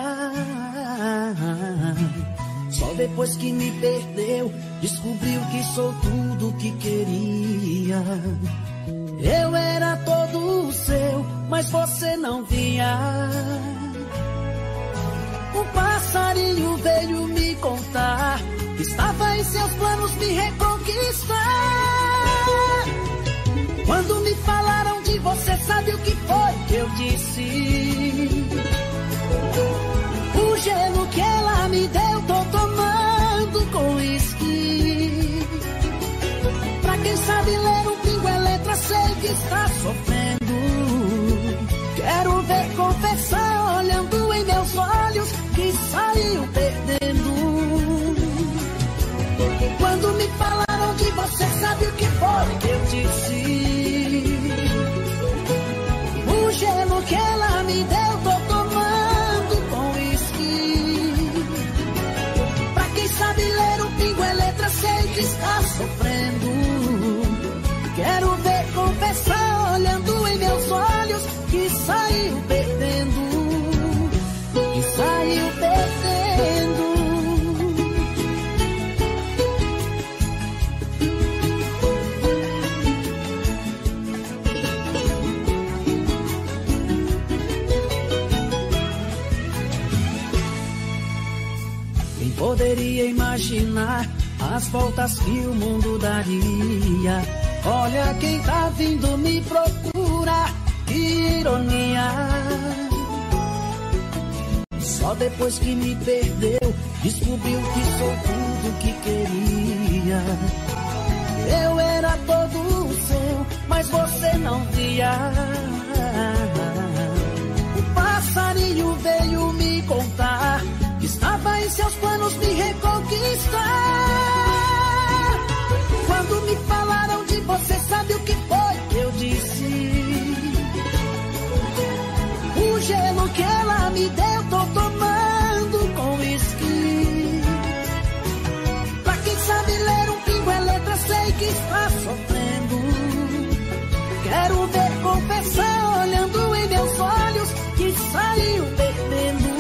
Só depois que me perdeu, descobriu que sou tudo que queria. Eu era todo seu, mas você não via. Um passarinho veio me contar que estava em seus planos me reconquistar. Quando me falaram de você, sabe o que foi que eu disse? O gelo que ela me deu, tô tomando com uísque. Pra quem sabe ler um pingo é letra, sei que está sofrendo. Quero ver confessar, olhando em meus olhos, que saiu perdendo. Quando me falaram de você, sabe o que foi que eu disse? O gelo que ela me deu, tô tomando com uísque. Pra quem sabe ler um pingo é letra, sei que está sofrendo. Quero ver confessar, olhando em meus olhos, que saiu perdendo. Que saiu perdendo. Poderia imaginar as voltas que o mundo daria. Olha quem tá vindo me procurar, que ironia. Só depois que me perdeu, descobriu que sou tudo que queria. Eu era todo seu, mas você não via. O passarinho veio me contar que estava em seus planos me reconquistar. Quando me falaram de você, sabe o que foi que eu disse? O gelo que ela me deu, tô tomando com uísque. Pra quem sabe ler um pingo é letra, sei que está sofrendo. Quero ver confessar, olhando em meus olhos, que saiu perdendo.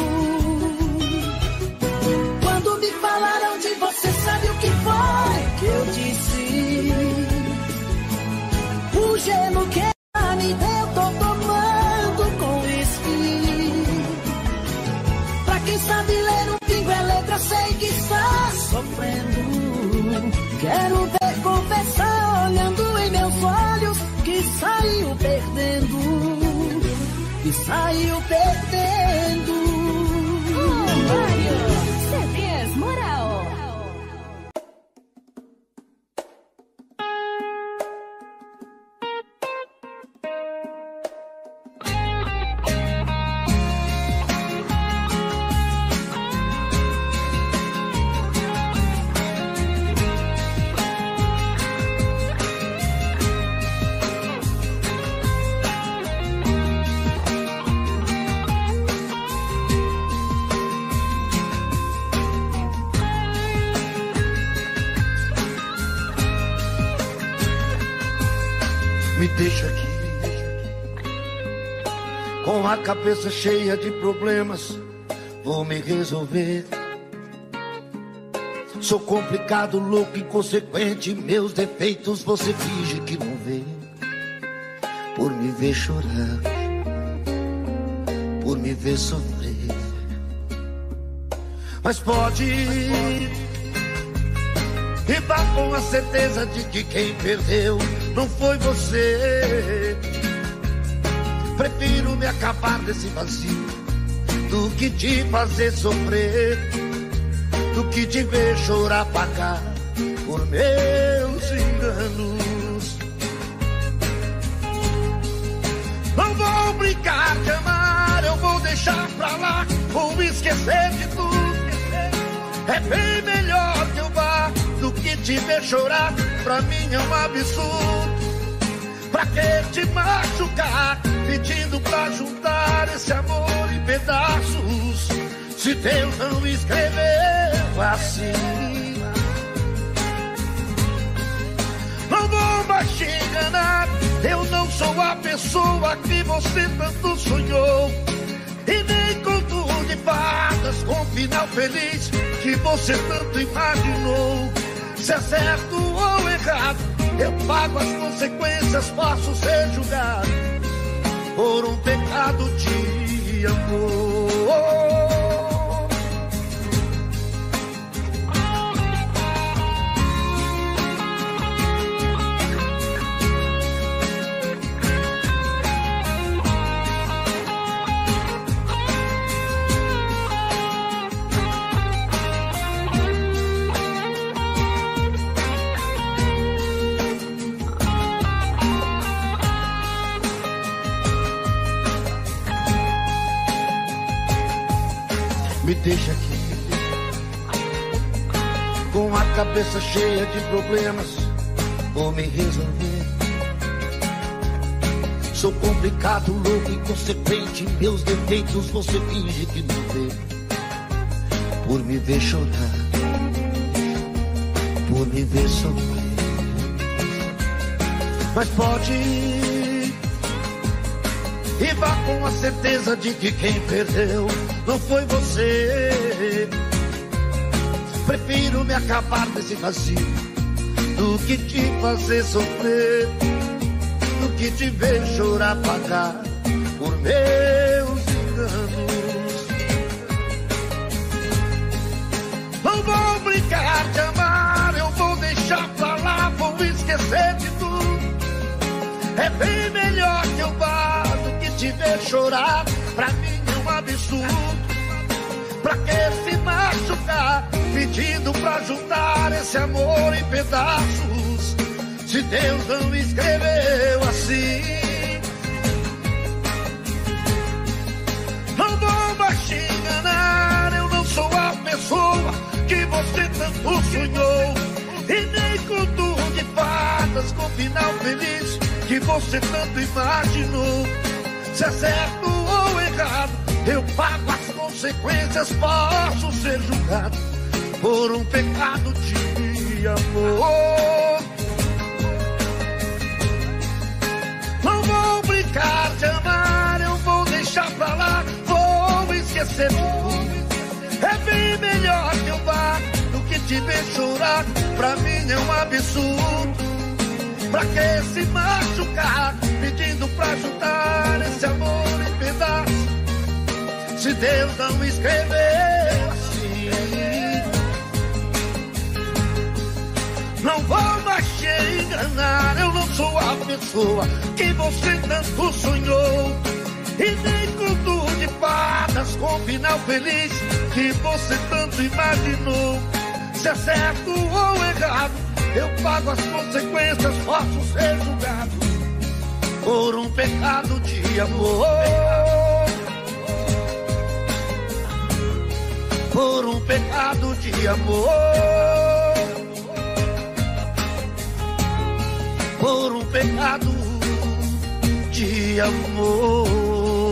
Falaram de você, sabe o que foi que eu disse? O gelo que ela me deu, tô tomando com uísque. Pra quem sabe ler um pingo é letra, sei que está sofrendo. Quero ver confessar, olhando em meus olhos, que saiu perdendo. Que saiu perdendo. Oh, Mário! C Ds Moral. Me deixa aqui, com a cabeça cheia de problemas, vou me resolver. Sou complicado, louco, inconsequente, meus defeitos você finge que não vê. Por me ver chorar, por me ver sofrer. Mas pode e vá com a certeza de que quem perdeu não foi você. Prefiro me acabar desse vazio do que te fazer sofrer, do que te ver chorar, pagar por meus enganos. Não vou brincar de amar, eu vou deixar pra lá, vou esquecer de tudo. É bem melhor que eu vá do que te ver chorar, pra mim é um absurdo. Pra que te machucar, pedindo pra juntar esse amor em pedaços, se Deus não escreveu assim? Não vou mais te enganar, eu não sou a pessoa que você tanto sonhou, e nem conto de fadas com final feliz que você tanto imaginou. Se é certo ou errado, eu pago as consequências, posso ser julgado por um pecado de amor. Me deixa aqui, com a cabeça cheia de problemas, vou me resolver. Sou complicado, louco, inconsequente, meus defeitos você finge que não vê. Por me ver chorar, por me ver sofrer. Mas pode ir, e vá com a certeza de que quem perdeu não foi você. Prefiro me acabar desse vazio do que te fazer sofrer, do que te ver chorar, pagar por meus enganos. Não vou brincar de amar, eu vou deixar pra lá, vou esquecer de tudo. É bem melhor que eu vá do que te ver chorar, pra mim é um absurdo. Pra que se machucar, pedindo pra juntar esse amor em pedaços, se Deus não escreveu assim? Não vou mais te enganar, eu não sou a pessoa que você tanto sonhou, e nem conto de fadas com final feliz que você tanto imaginou. Se é certo ou errado, eu pago as consequências, posso ser julgado por um pecado de amor. Não vou brincar de amar, eu vou deixar pra lá, vou esquecer de tudo. É bem melhor que eu vá do que te ver chorar, pra mim é um absurdo. Pra que se machucar, pedindo pra juntar esse amor em pedaços, se Deus não escreveu assim? Não vou mais te enganar, eu não sou a pessoa que você tanto sonhou, e nem conto de fadas com final feliz que você tanto imaginou. Se é certo ou errado, eu pago as consequências, posso ser julgado por um pecado de amor. Por um pecado de amor. Por um pecado de amor.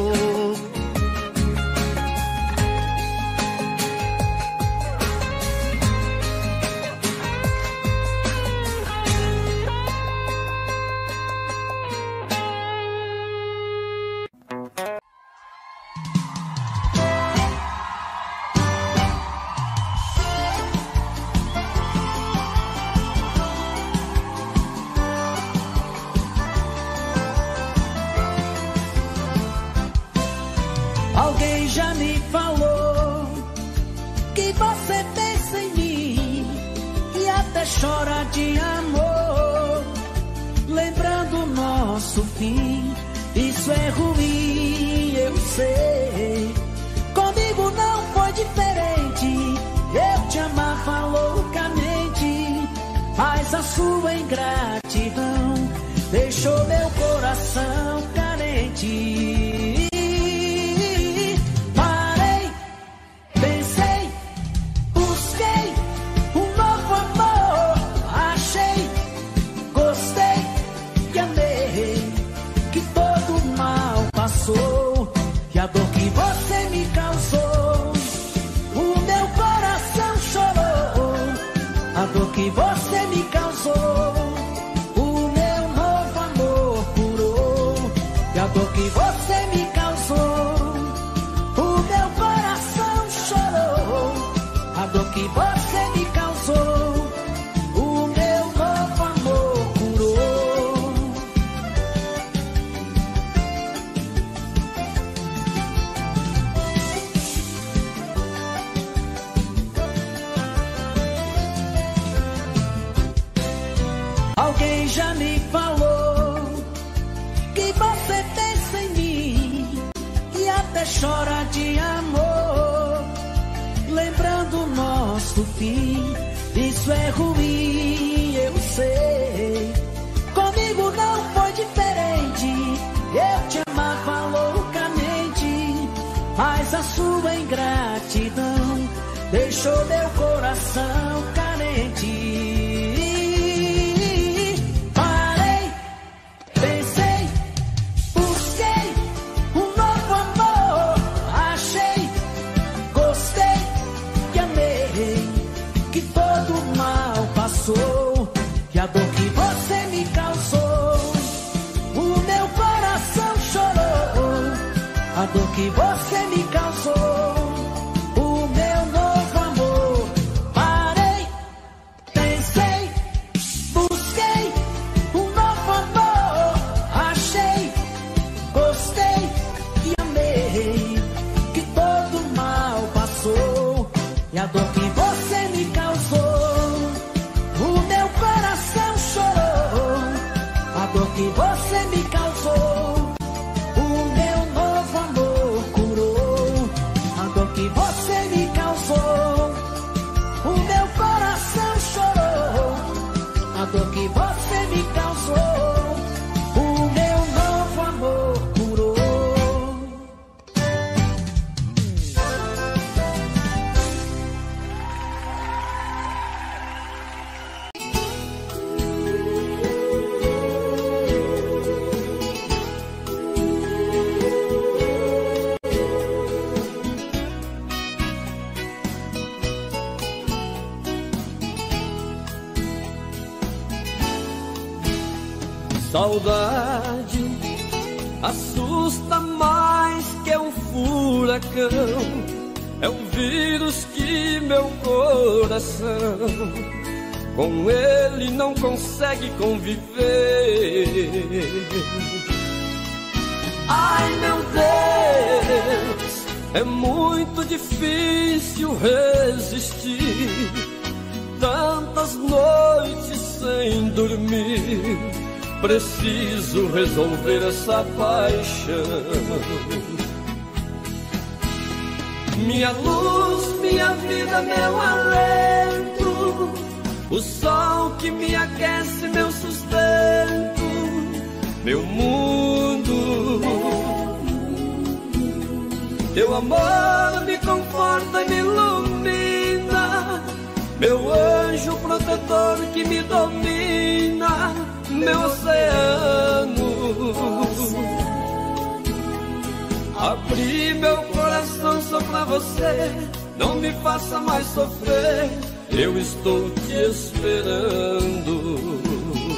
Alguém já me falou que você pensa em mim e até chora de amor, lembrando o nosso fim. Isso é ruim, eu sei. Comigo não foi diferente. Eu te amava loucamente, mas a sua ingratidão deixou meu coração carente. Parei, pensei, busquei um novo amor, Alguém já me falou que você pensa em mim e até chora de amor, lembrando o nosso fim. Isso é ruim, eu sei. Comigo não foi diferente. Eu te amava loucamente, mas a sua ingratidão deixou meu coração carente. Parei, pensei, busquei um novo amor. Achei, gostei e amei, que todo mal passou, e a dor que você me causou, o meu coração chorou. A dor que você me causou, o meu novo amor. Parei, pensei, busquei um novo amor. Achei, gostei e amei, que todo mal passou, e a dor que você me causou, o meu coração chorou. A dor que você me causou, o meu novo amor curou. A dor que você me causou, o meu coração chorou. A dor que você me causou, o meu novo amor curou. Saudade assusta mais que um furacão, é um vírus que meu coração com ele não consegue conviver. Ai meu Deus, é muito difícil resistir, tantas noites sem dormir. Preciso resolver essa paixão. Minha luz, minha vida, meu alento, o sol que me aquece, meu sustento, meu mundo. Teu amor me conforta e me ilumina, meu anjo protetor que me domina, meu oceano. Abri meu coração só pra você, não me faça mais sofrer, eu estou te esperando.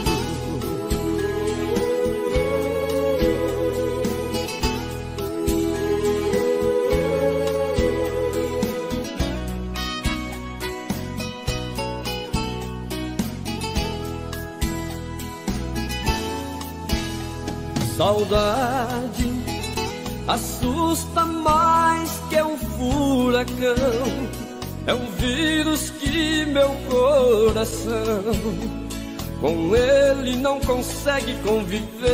Saudade assusta mais que um furacão, é um vírus que meu coração com ele não consegue conviver.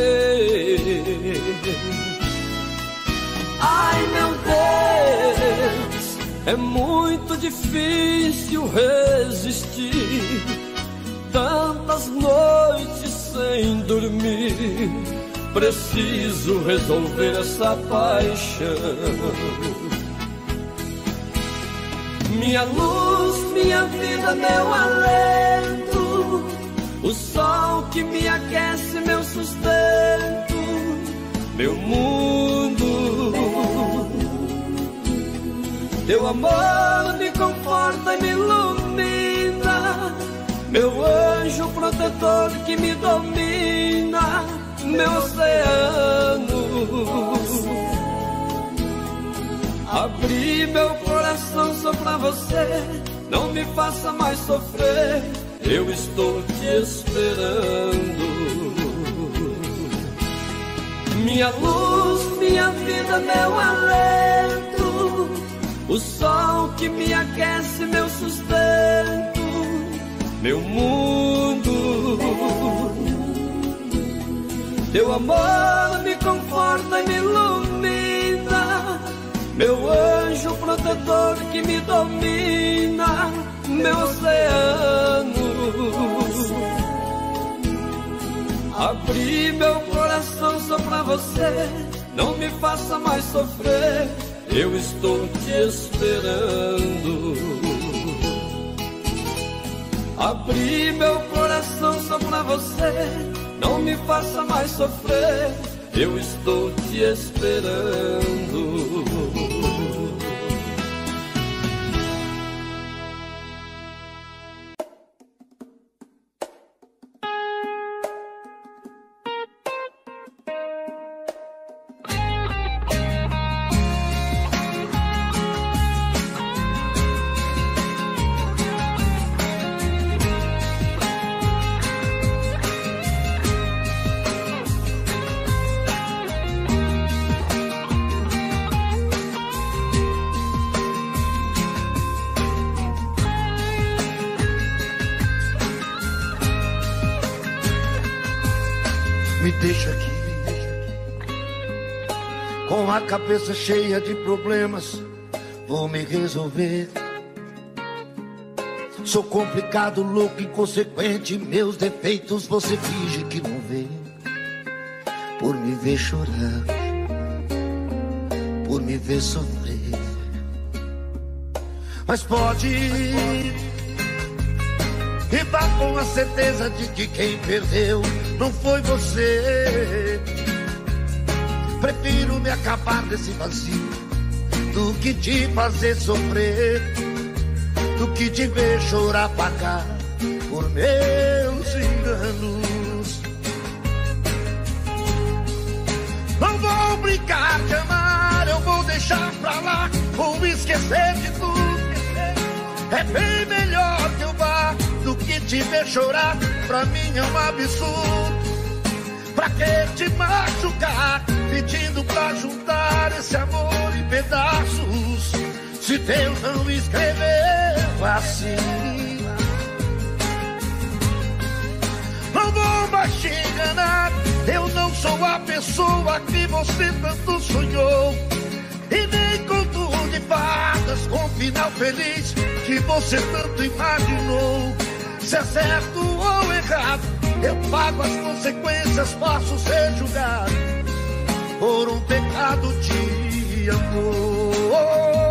Ai meu Deus, é muito difícil resistir, tantas noites sem dormir. Preciso resolver essa paixão. Minha luz, minha vida, meu alento, o sol que me aquece, meu sustento, meu mundo. Teu amor me conforta e me ilumina, meu anjo protetor que me domina, meu oceano. Abri meu coração só pra você, não me faça mais sofrer, eu estou te esperando. Minha luz, minha vida, meu alento, o sol que me aquece, meu sustento, meu mundo. Teu amor me conforta e me ilumina, meu anjo protetor que me domina, meu oceano. Abri meu coração só pra você, não me faça mais sofrer, eu estou te esperando. Abri meu coração só pra você, não me faça mais sofrer, eu estou te esperando. Me deixa aqui, com a cabeça cheia de problemas, vou me resolver. Sou complicado, louco, inconsequente, meus defeitos você finge que não vê. Por me ver chorar, por me ver sofrer. Mas pode ir, e vá com a certeza de que quem perdeu não foi você. Prefiro me acabar desse vazio do que te fazer sofrer, do que te ver chorar, pagar por meus enganos. Não vou brincar de amar, eu vou deixar pra lá, vou esquecer de tudo. É bem melhor que eu vá do que te ver chorar, pra mim é um absurdo. Pra que te machucar, pedindo pra juntar esse amor em pedaços, se Deus não escreveu assim. Não vou mais te enganar, eu não sou a pessoa que você tanto sonhou, e nem conto de fadas com final feliz que você tanto imaginou. Se é certo ou errado, eu pago as consequências, posso ser julgado por um pecado de amor.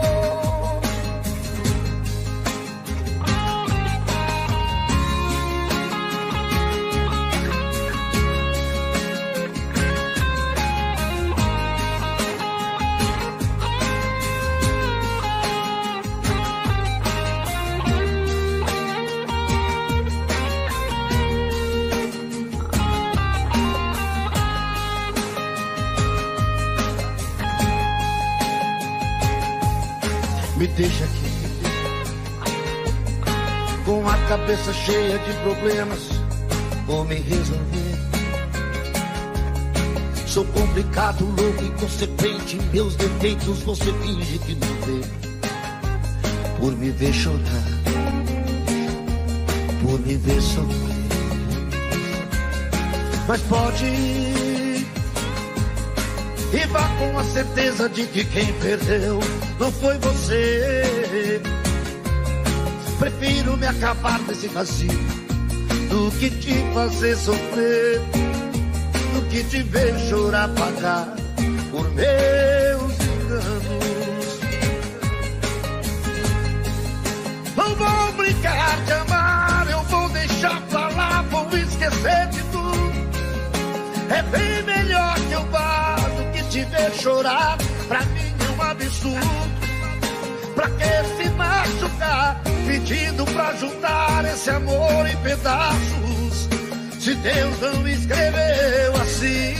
Me deixa aqui, com a cabeça cheia de problemas, vou me resolver. Sou complicado, louco, inconsequente, meus defeitos você finge que não vê. Por me ver chorar, por me ver sofrer. Mas pode ir, e vá com a certeza de que quem perdeu não foi você. Prefiro me acabar desse vazio do que te fazer sofrer, do que te ver chorar, pagar por meus enganos. Não vou brincar de amar, eu vou deixar pra lá, vou esquecer de tudo. É bem melhor que eu vá do que te ver chorar, pra mim é um absurdo. Pra que se machucar, pedindo pra juntar esse amor em pedaços, se Deus não escreveu assim.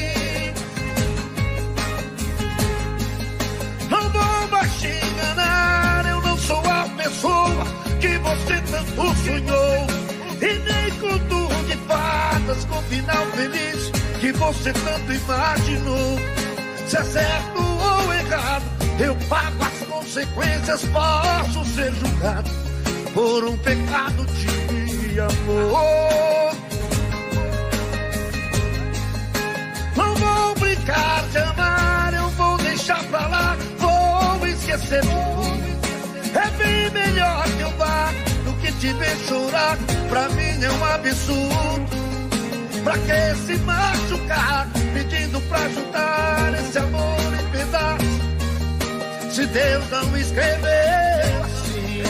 Não vou mais te enganar, eu não sou a pessoa que você tanto sonhou, e nem conto de fadas com final feliz que você tanto imaginou. Se é certo ou errado, eu pago as consequências, posso ser julgado por um pecado de amor. te ver chorar, pra mim é um absurdo. Pra que se machucar, pedindo pra juntar esse amor em pedaços, se Deus não escreveu assim?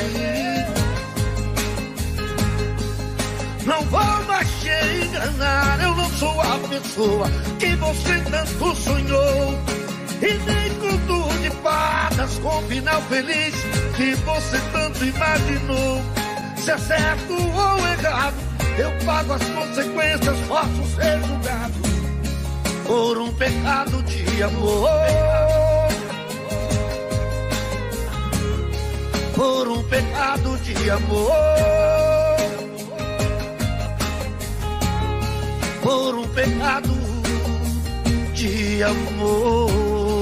Não vou mais te enganar, eu não sou a pessoa que você tanto sonhou, e nem conto de fadas com final feliz que você tanto imaginou. Se é certo ou errado, eu pago as consequências, posso ser julgado por um pecado de amor, por um pecado de amor, por um pecado de amor.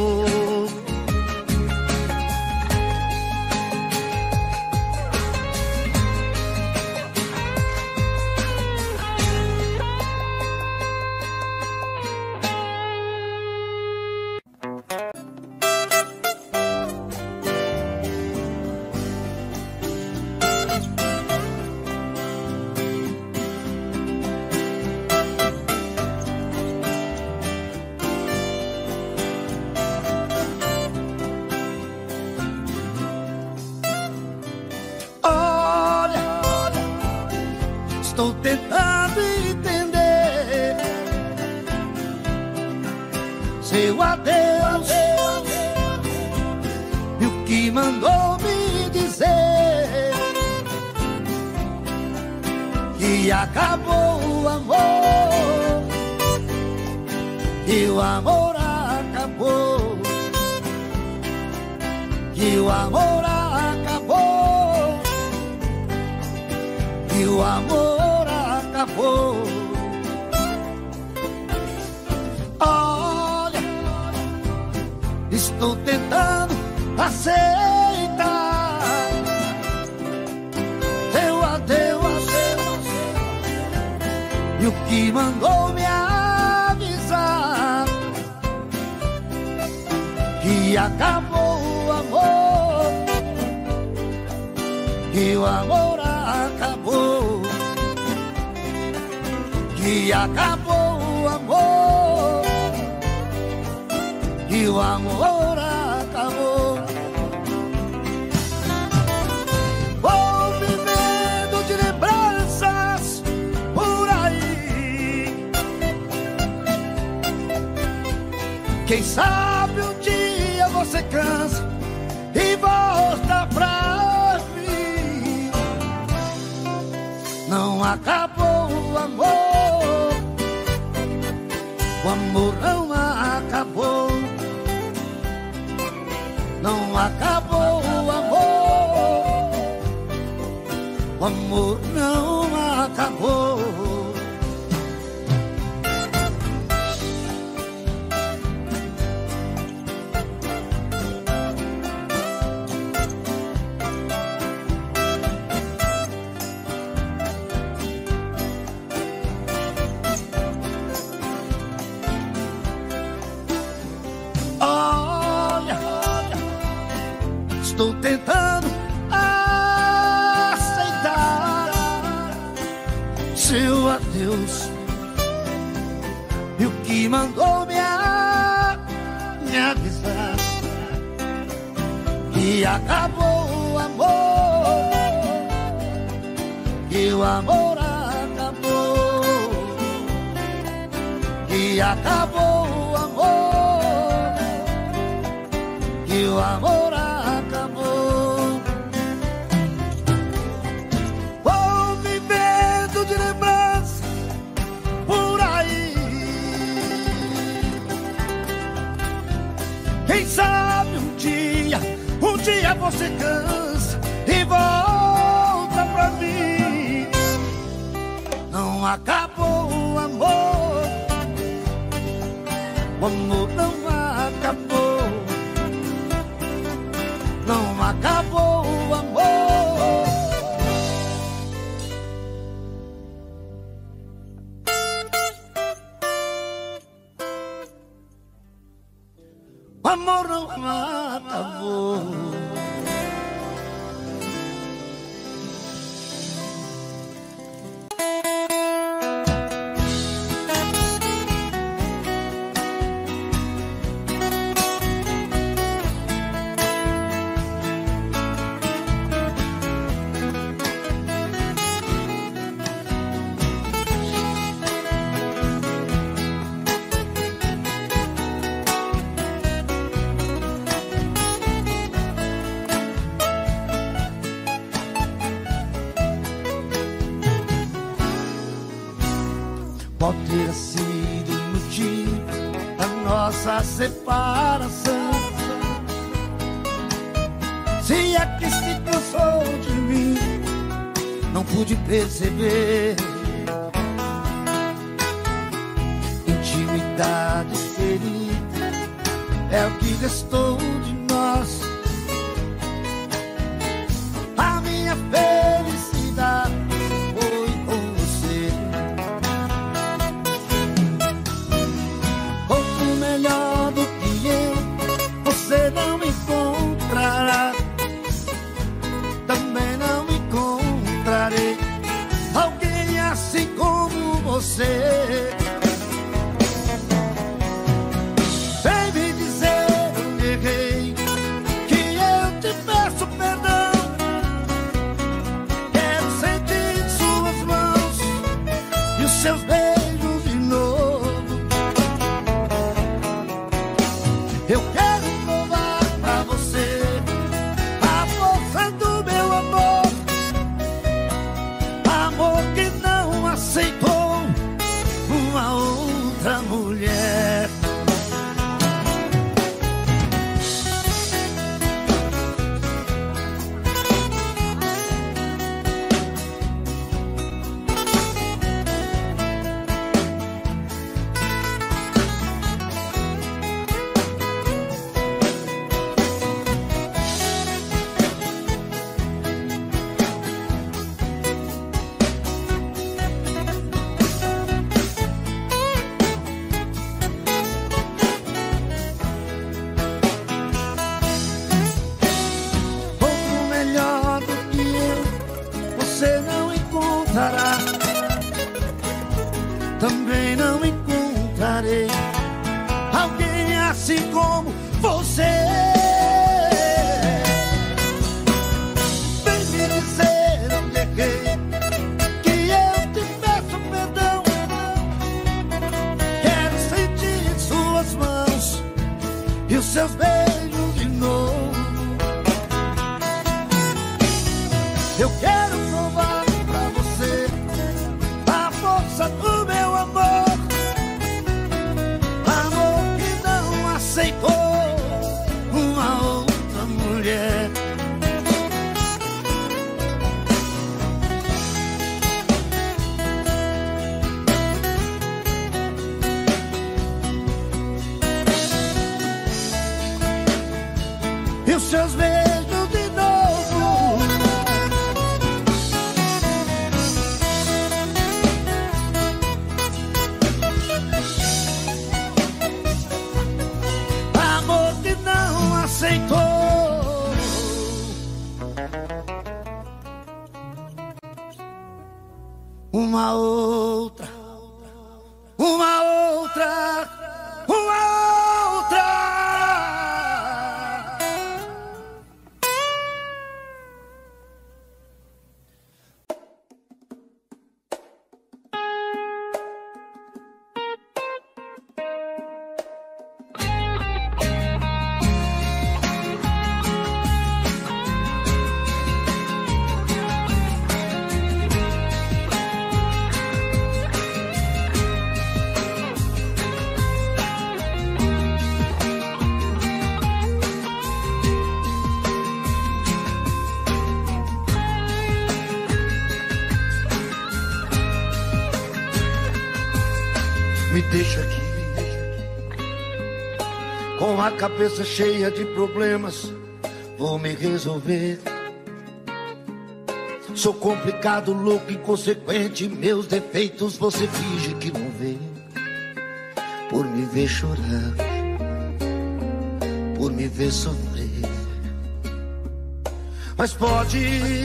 Estou tentando entender seu adeus e o que mandou me dizer que acabou o amor, que o amor acabou, que o amor acabou, que o amor acabou. Olha, estou tentando aceitar teu adeus e o que mandou me avisar que acabou o amor, que o amor acabou, que acabou o amor, que o amor acabou. Vou vivendo de lembranças por aí, quem sabe um dia você cansa e volta pra mim. Não acabou o amor, o amor não acabou, não acabou o amor, o amor não acabou. Estou tentando aceitar seu adeus e o que mandou me, a, me avisar que acabou o amor, que o amor acabou, que acabou o amor, que o amor acabou. Vou vivendo de lembranças por aí, quem sabe um dia, um dia você cansa e volta pra mim. Não acabou o amor, o amor não acabou, não acabou o amor. O amor não acabou. pode ter sido o motivo da nossa separação. Se é que se cansou de mim, não pude perceber. Intimidade ferida é o que restou de nós. A minha felicidade foi com você. Outro melhor do que eu você não encontrará. Também não encontrarei alguém assim como você. Vem me dizer onde errei, que eu te peço perdão. Quero sentir suas mãos e os seus beijos de novo. Eu quero provar pra você a força do meu amor. Amor que não aceitou uma outra mulher. Também não encontrarei alguém assim como você. Vem me dizer onde errei, que eu te peço perdão. Quero sentir suas mãos e os seus beijos de novo. Eu quero provar pra você a força do meu amor. Amor que não aceitou uma outra mulher. E os seus beijos de novo. Amor que não aceitou uma outra, uma outra, uma outra. Me deixa aqui, com a cabeça cheia de problemas, vou me resolver. Sou complicado, louco, inconsequente, meus defeitos você finge que não vê. Por me ver chorar, por me ver sofrer. Mas pode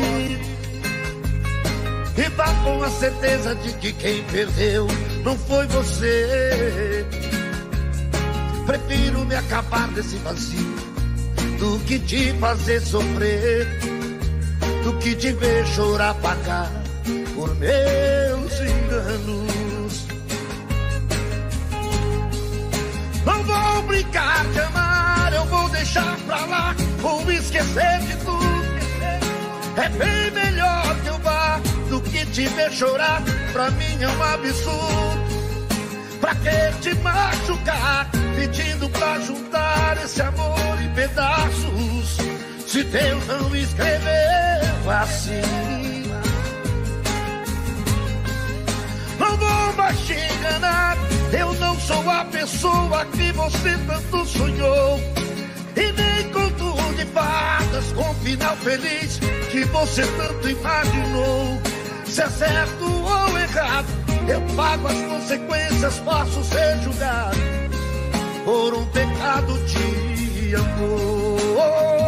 e vá com a certeza de que quem perdeu não foi você. Prefiro me acabar desse vazio do que te fazer sofrer, do que te ver chorar, pagar por meus enganos. Não vou brincar de amar, eu vou deixar pra lá, vou esquecer de tudo. É bem melhor que eu vá do que te ver chorar, pra mim é um absurdo. Pra que te machucar, pedindo pra juntar esse amor em pedaços, se Deus não escreveu assim? Não vou mais te enganar, eu não sou a pessoa que você tanto sonhou, e nem conto de fadas com final feliz que você tanto imaginou. Se é certo ou errado, eu pago as consequências, posso ser julgado por um pecado de amor.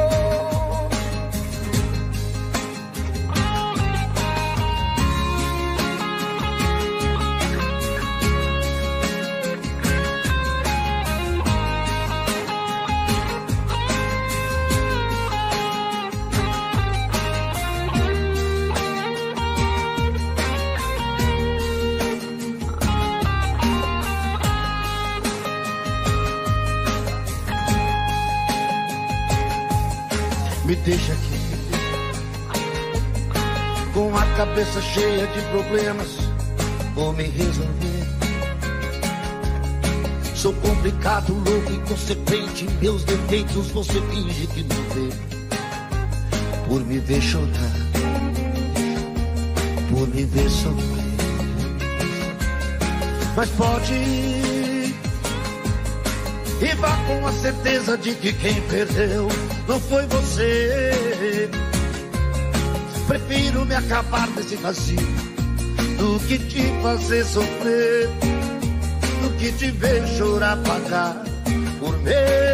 Me deixa aqui, com a cabeça cheia de problemas, vou me resolver. Sou complicado, louco, inconsequente, meus defeitos você finge que não vê. Por me ver chorar, por me ver sofrer. Mas pode ir, e vá com a certeza de que quem perdeu não foi você. Prefiro me acabar desse vazio do que te fazer sofrer, do que te ver chorar, pagar por mim.